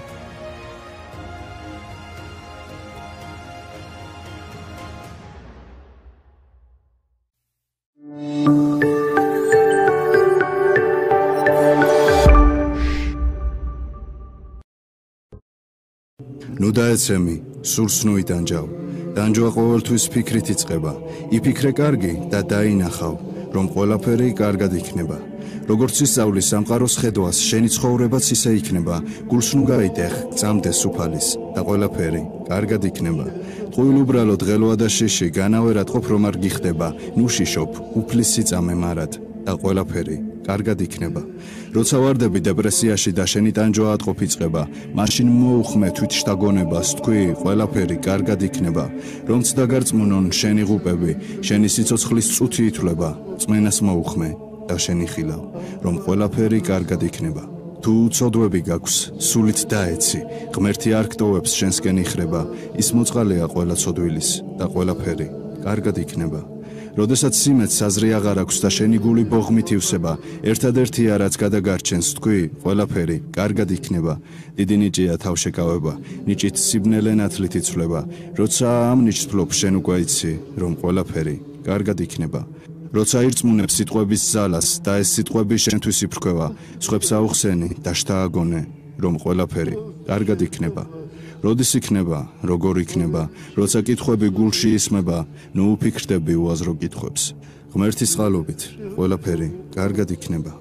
ნუ დაეცემი, სურს ნუ იტანჯავ. დანჯვა ყოველთვის ფიქრით იწყება. იფიქრე კარგი და დაინახავ, რომ ყველაფერი კარგად იქნება. როგორც ისწავლის სამყაროს ხედვას, შენი ცხოვრებაც ისე იქნება. გულს ნუ გაიტეხ, წამდეს უფალის და ყველაფერი კარგად იქნება. ტყუილ უბრალო დღელოა და შიში, განავერად ყოფ რომ არ გიხდება. ნუ შიშობ, უფლის სიწამე მარად და ყველაფერი კარგად იქნება. როცა ვარდები დეპრესიაში და შენი ტანჯვა ატყობ იწყება, მაშინ მოუხმე თვითშთაგონებას, თქვი, ყველაფერი კარგად იქნება. რომც დაგარწმუნონ შენი ღუპები, შენი სიცოცხლის წუთი ითვლება, წმენას მოუხმე და შენი ხილავ, რომ ყველაფერი კარგად იქნება. თუ უცოდვები გაქვს, სულით დაეცი, ღმერთი არ გტოვებს შენსკენ იხრება, ის მოწყალეა ყველა ცოდვილის და ყველაფერი კარგად იქნება. როდესაც სიმეც საზრი აღარ აქვს და შენი გული ბოღმით ივსება, ერთადერთია რაც გადაგარჩენს, თქვი, ყველაფერი კარგად იქნება. დიდი ნიჭია თავშეკავება, ნიჭით სიბნელე ნათლით იცვლება. როცა ამ ნიჭს ფლობ, შენ უკვე იცი, რომ ყველაფერი კარგად იქნება. როცა ირწმუნებ სიტყვების ძალას და ეს სიტყვები შენთვის იფრქვევა, სხვებს აუხსენი და შთააგონე, რომ ყველაფერი კარგად იქნება. როდის იქნება, როგორ იქნება, როცა კითხვები გულში ისმება, ნუ უფიქრდები უაზრო კითხვებს. ღმერთის წყალობით ყველაფერი კარგად იქნება.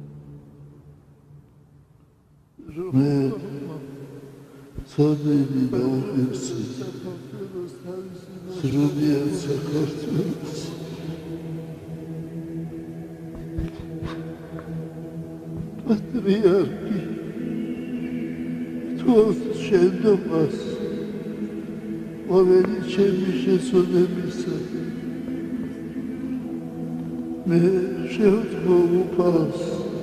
მე ცოდნები დაუხერხე სრულიად საქართველოს პატრიარქი თოს შენდობას ყოველი ჩემი შესვენებისა მე შევთქო უფალს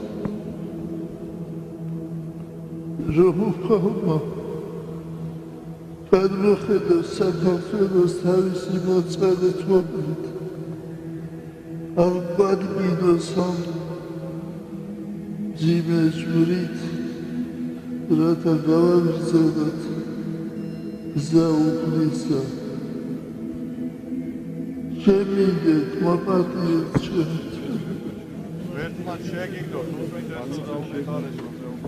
რომ უფალმა გადმოხედა საქართველოს თავისი მოწყალეთ მომენტ ალბადმინოს ამ ძიმე ჟურით რათა გავაგრძელოთ გზა უფლისა შემიძლეთ მოპატიეთ ჩვენს ერთმან შეგიგდოთ უბრალოდ დაუხარეს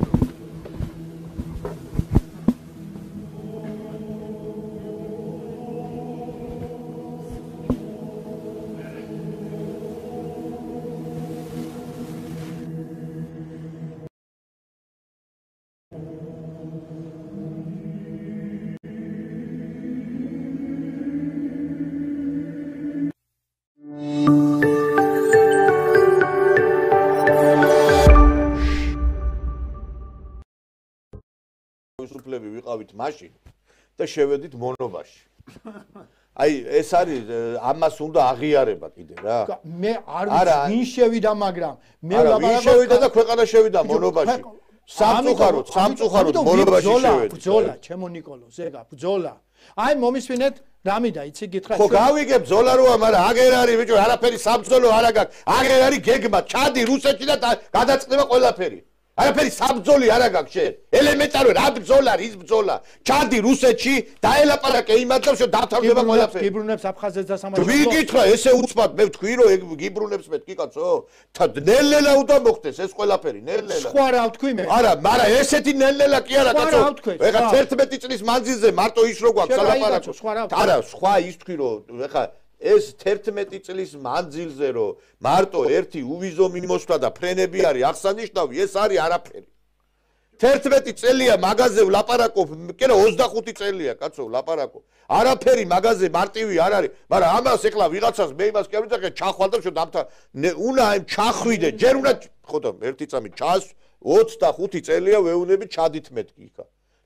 სუფლები ვიყავით მაშინ და შევედით მონობაში. აი ეს არის ამას უნდა აღიარება კიდე რა. მე არ ვინ შევიდა, მაგრამ მე ვინ შევიდა და ქვეყანა შევიდა მონობაში. სამწუხაროდ მონობაში შევედი. ბრძოლა, ჩემო ნიკოლო, ზეგა, ბრძოლა. აი მომისვინეთ რამიდა, იცი გითხრა. ხო გავიგებ ბრძოლა როა, მაგრამ აგერ არის ბიჭო, არაფერი საბრძოლო არ აქვს. აგერ არის გეგმა, ჩადი რუსეთში და გადაწყდება ყველაფერი. არაფერი საბრძოლი არ აქვს შენ. ელემენტარული რა ბრძოლა არის, ის ბრძოლა. ჩადი რუსეთში, დაელაპარაკე იმათ და დათავდება ყველაფერი. გიბრუნებს აფხაზეთს და სამართლს. ვიკითხა, ესე უცბად მე ვთქვი, რომ ეგ გიბრუნებს მეთქი კაცო. ნელ-ნელა უნდა მოხდეს ეს ყველაფერი, ნელ-ნელა. სხვა რა ვთქვი მე? არა, მაგრამ ესეთი ნელ-ნელა კი არა კაცო. ეხლა 11 წლის მანძილზე მარტო ის რო გვაქვს ალაპარაკო. არა, სხვა ის თქვი რომ ეხლა ეს 11 წლის მანძილზე რომ მარტო ერთი უვიზო მინიმოსვლა და ფრენები არის აღსანიშნავი, ეს არის არაფერი. 11 წელია მაღაზე ვლაპარაკობ, კერო 25 წელია კაცო ვლაპარაკობ. არაფერი მაღაზე მარტივი არ არის, მაგრამ ამას ეხლა ვიღაცას მე იმას კი არ ვიცახე, ჩახვალ და დამთა უნდა აი ჩახვიდე, ჯერ უნდა ხო და ერთი წამი ჩას 25 წელია ვეუნები ჩადით მეთქი იქა.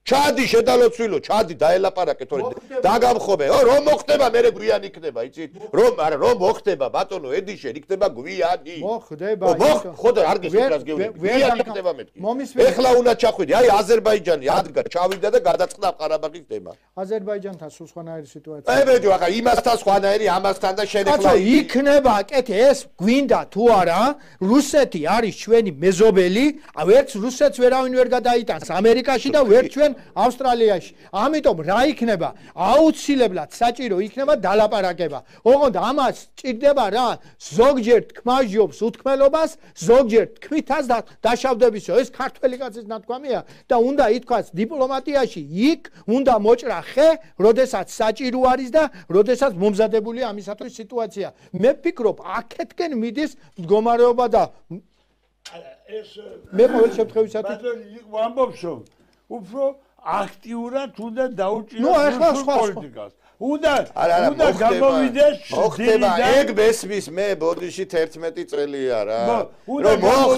ჩადი შედალოცვილო, ჩადი დაელაპარაკე თორე დაგამხობე. რომ მოხდება მე გვიანი იქნება, იცით? რომ მოხდება ბატონო ედიშენ იქნება გვიანი. მოხდება. ხო და არ გესურს გეუბნები. გვიანი იქნება მეთქი. ეხლა უნდა ჩახვიდე, აი აზერბაიჯანი ადგა ჩავიდა და გადაწყდა ყარაბაღის თემა. აზერბაიჯანთან სულ სხვანაირი სიტუაცია. ებეჯო, ახლა იმასთან სხვანაირი, ამასთან და შენ ეხლა იქნება, კეთე, ეს გვინდა თუ არა, რუსეთი არის ჩვენი მეზობელი, ვერც რუსეთს ვერავინ ვერ გადაიტანს ამერიკაში და ვერც ჩვენ ავსტრალიაში. ამიტომ რა იქნება? აუცილებლად საჭირო იქნება დალაპარაკება. ოღონდ ამას ჭირდება რა? ზოგჯერ თქმაჟობს უთქმელობას, ზოგჯერ თქმითაც და დაშავდებისო. ეს ქართველი კაცის ნათქვამია და უნდა ითქვას დიპლომატიაში იქ უნდა მოჭრა ხე, როდესაც საჭირო არის და როდესაც მომზადებულია ამისათვის სიტუაცია. მე ვფიქრობ, აქეთკენ მიდის მდგომარეობა და ეს მე ყოველ შემთხვევისათვის ვამბობსო უფრო აქტიურად უნდა დაუჭიროს პოლიტიკას. უნდა გამოვიდეს მოხდება ეგ მესმის მე ბოდიში 11 წელია რა. რომ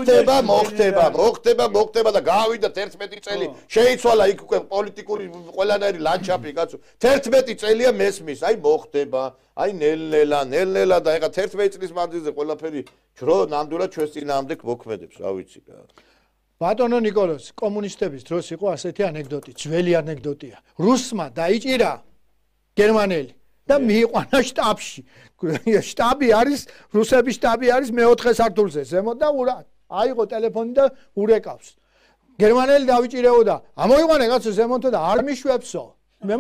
მოხდება და გავიდა 11 წელი. შეიცვალა იქ უკვე პოლიტიკური ყველანაირი ლანდშაფტი კაცო. 11 წელია მესმის. აი მოხდება. აი ნელ-ნელა და ეხა 11 წლის მანძილზე ყველაფერი ჯრო ნამდვილად ჩვენს წინააღმდეგ მოქმედებს, რა ვიცი რა. ბატონო ნიკოლოზ, კომუნისტების დროს იყო ასეთი ანეკდოტი, ძველი ანეკდოტია. რუსმა დაიჭირა გერმანელი და მიიყვანა შტაბში. შტაბი არის, რუსების შტაბი არის მე-4 სართულზე, ზემოთ და აიღო ტელეფონი და ურეკავს. გერმანელი დავიჭირეოდა, ამოიყვანე კაცო ზემოთ და არ მიშვებსო. მე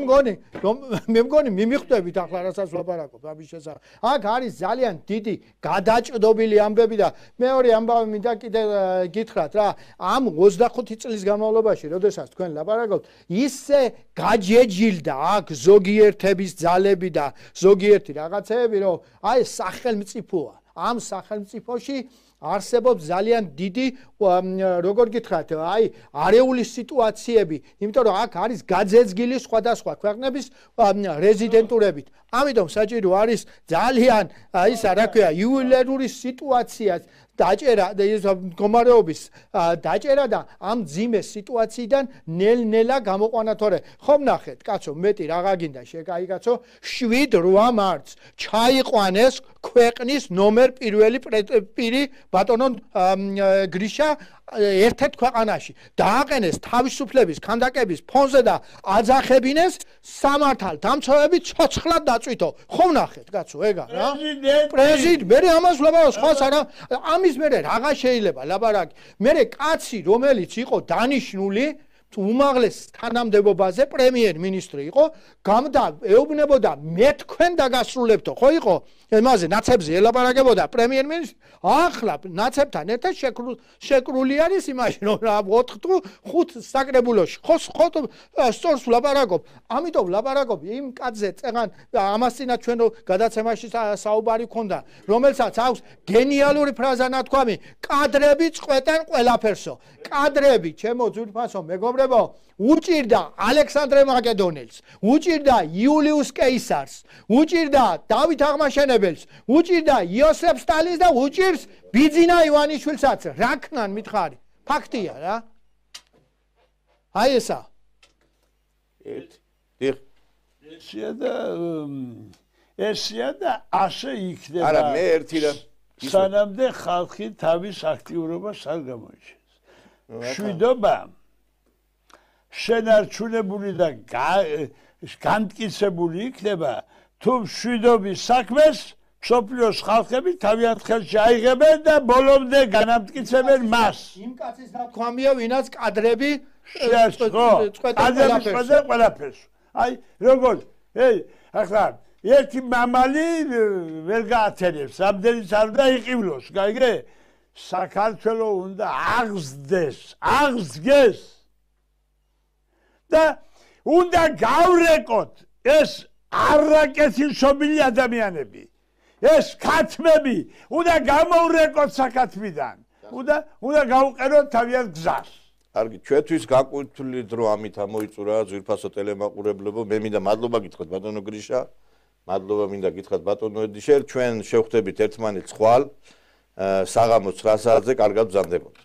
მგონი მიმიხვდებით ახლა რასაც ვაპარაკობ ამის შესახებ. აქ არის ძალიან დიდი გადაჭდობილი ამბები და მეორე ამბავი მინდა კიდე გითხრათ რა, ამ 25 წლის განმავლობაში, როდესაც თქვენ ლაპარაკობთ, ისე გაჯეჯილდა აქ ზოგიერთების ძალები და ზოგიერთი რაღაცეები, რომ აი სახელმწიფოა. ამ სახელმწიფოში არსებობს ძალიან დიდი როგორ გითხრათ, აი არეული სიტუაციები, იმიტომ რომ აქ არის გაძეძგილი სხვადასხვა ქვეყნების რეზიდენტურებით. ამიტომ საჭირო არის ძალიან ისა რა ქვია, იუველირული სიტუაცია დაჭერა და ეს მდგომარეობის დაჭერა და ამ ძიმე სიტუაციიდან ნელ-ნელა გამოყვანა თორე. ხომ ნახეთ, კაცო, მეტი რაღა გინდა შეკაი კაცო, 7-8 მარტს ჩაიყვანეს ქვეყნის ნომერ პირველი პირი ბატონო გრიშა ერთ-ერთ ქვეყანაში დააყენეს თავისუფლების ქანდაკების ფონზე და აძახებინეს სამართალ დამცავები ცოცხლად დაწვითო. ხომ ნახეთ კაცო, ეგა რა? პრეზიდენტი, მე ამას ვლაპარაკობ, სხვას არა. ამის მერე რაღა შეიძლება ლაპარაკი. მერე კაცი, რომელიც იყო დანიშნული უმაღლეს თანამდებობაზე პრემიერ-მინისტრი იყო, ეუბნებოდა მე თქვენ დაგასრულებთო, ხო იყო? ემაზე ნაცებზე ელაპარაკებოდა პრემიერ-მინისტრი. ახლა ნაცებთან ერთად შეკრული არის იმაში, რომ 4-5 საკრებულოში. ხო სწორს ვლაპარაკობ. ამიტომ ვლაპარაკობ იმ კაცზე წეღან ამას წინათ ჩვენ გადაცემაში საუბარი ქონდა, რომელსაც აქვს გენიალური ფრაზა ნათქვამი, კადრები წყვეტენ ყველაფერსო. კადრები, ჩემო ძვირფასო მეგობრებო, უჭირდა ალექსანდრე მაკედონელს, უჭირდა იულიუს კეისარს, უჭირდა დავით აღმაშენებელს, უჭირდა იოსებ სტალინს და უჭირს ბიძინა ივანიშვილსაც. რა ქნან მითხარი? ფაქტია რა. აი ესა. ესია და ასე იქნება. არა, მე ერთი რა სანამდე ხალხი თავის აქტიურობას არ გამოიჩენს. შვიდობა შენარჩუნებული და განმტკიცებული იქნება, თუ შვიდობის საქმეს მსოფლიოს ხალხები თავიანთ ხელში აიღებენ და ბოლომდე განამტკიცებენ მას. იმ კაცის ნათქვამია, ვინაც კადრები წყვეტენ ყველაფერს. აი, როგორ, ახლა ერთი მამალი ვერ გაათენებს, ამდენიც არ უნდა იყივლოს, გაიგე? საქართველო უნდა აღსდგეს და უნდა გავრეკოთ ეს არაკეთილშობილი ადამიანები, ეს ქათმები, უნდა გამოვრეკოთ საქათმიდან, უნდა გავუყენოთ თავიანთ გზას. კარგი, ჩვენთვის გაკუთვნილი დრო ამით ამოიწურა ძვირფასო ტელემაყურებლებო. მე მინდა მადლობა გითხრათ ბატონო გრიშა, მადლობა მინდა გითხრათ ბატონო ედიშერ, ჩვენ შევხვდებით ერთმანეთს ხვალ საღამოს 9 საათზე, კარგად ბრძანდებოდეთ.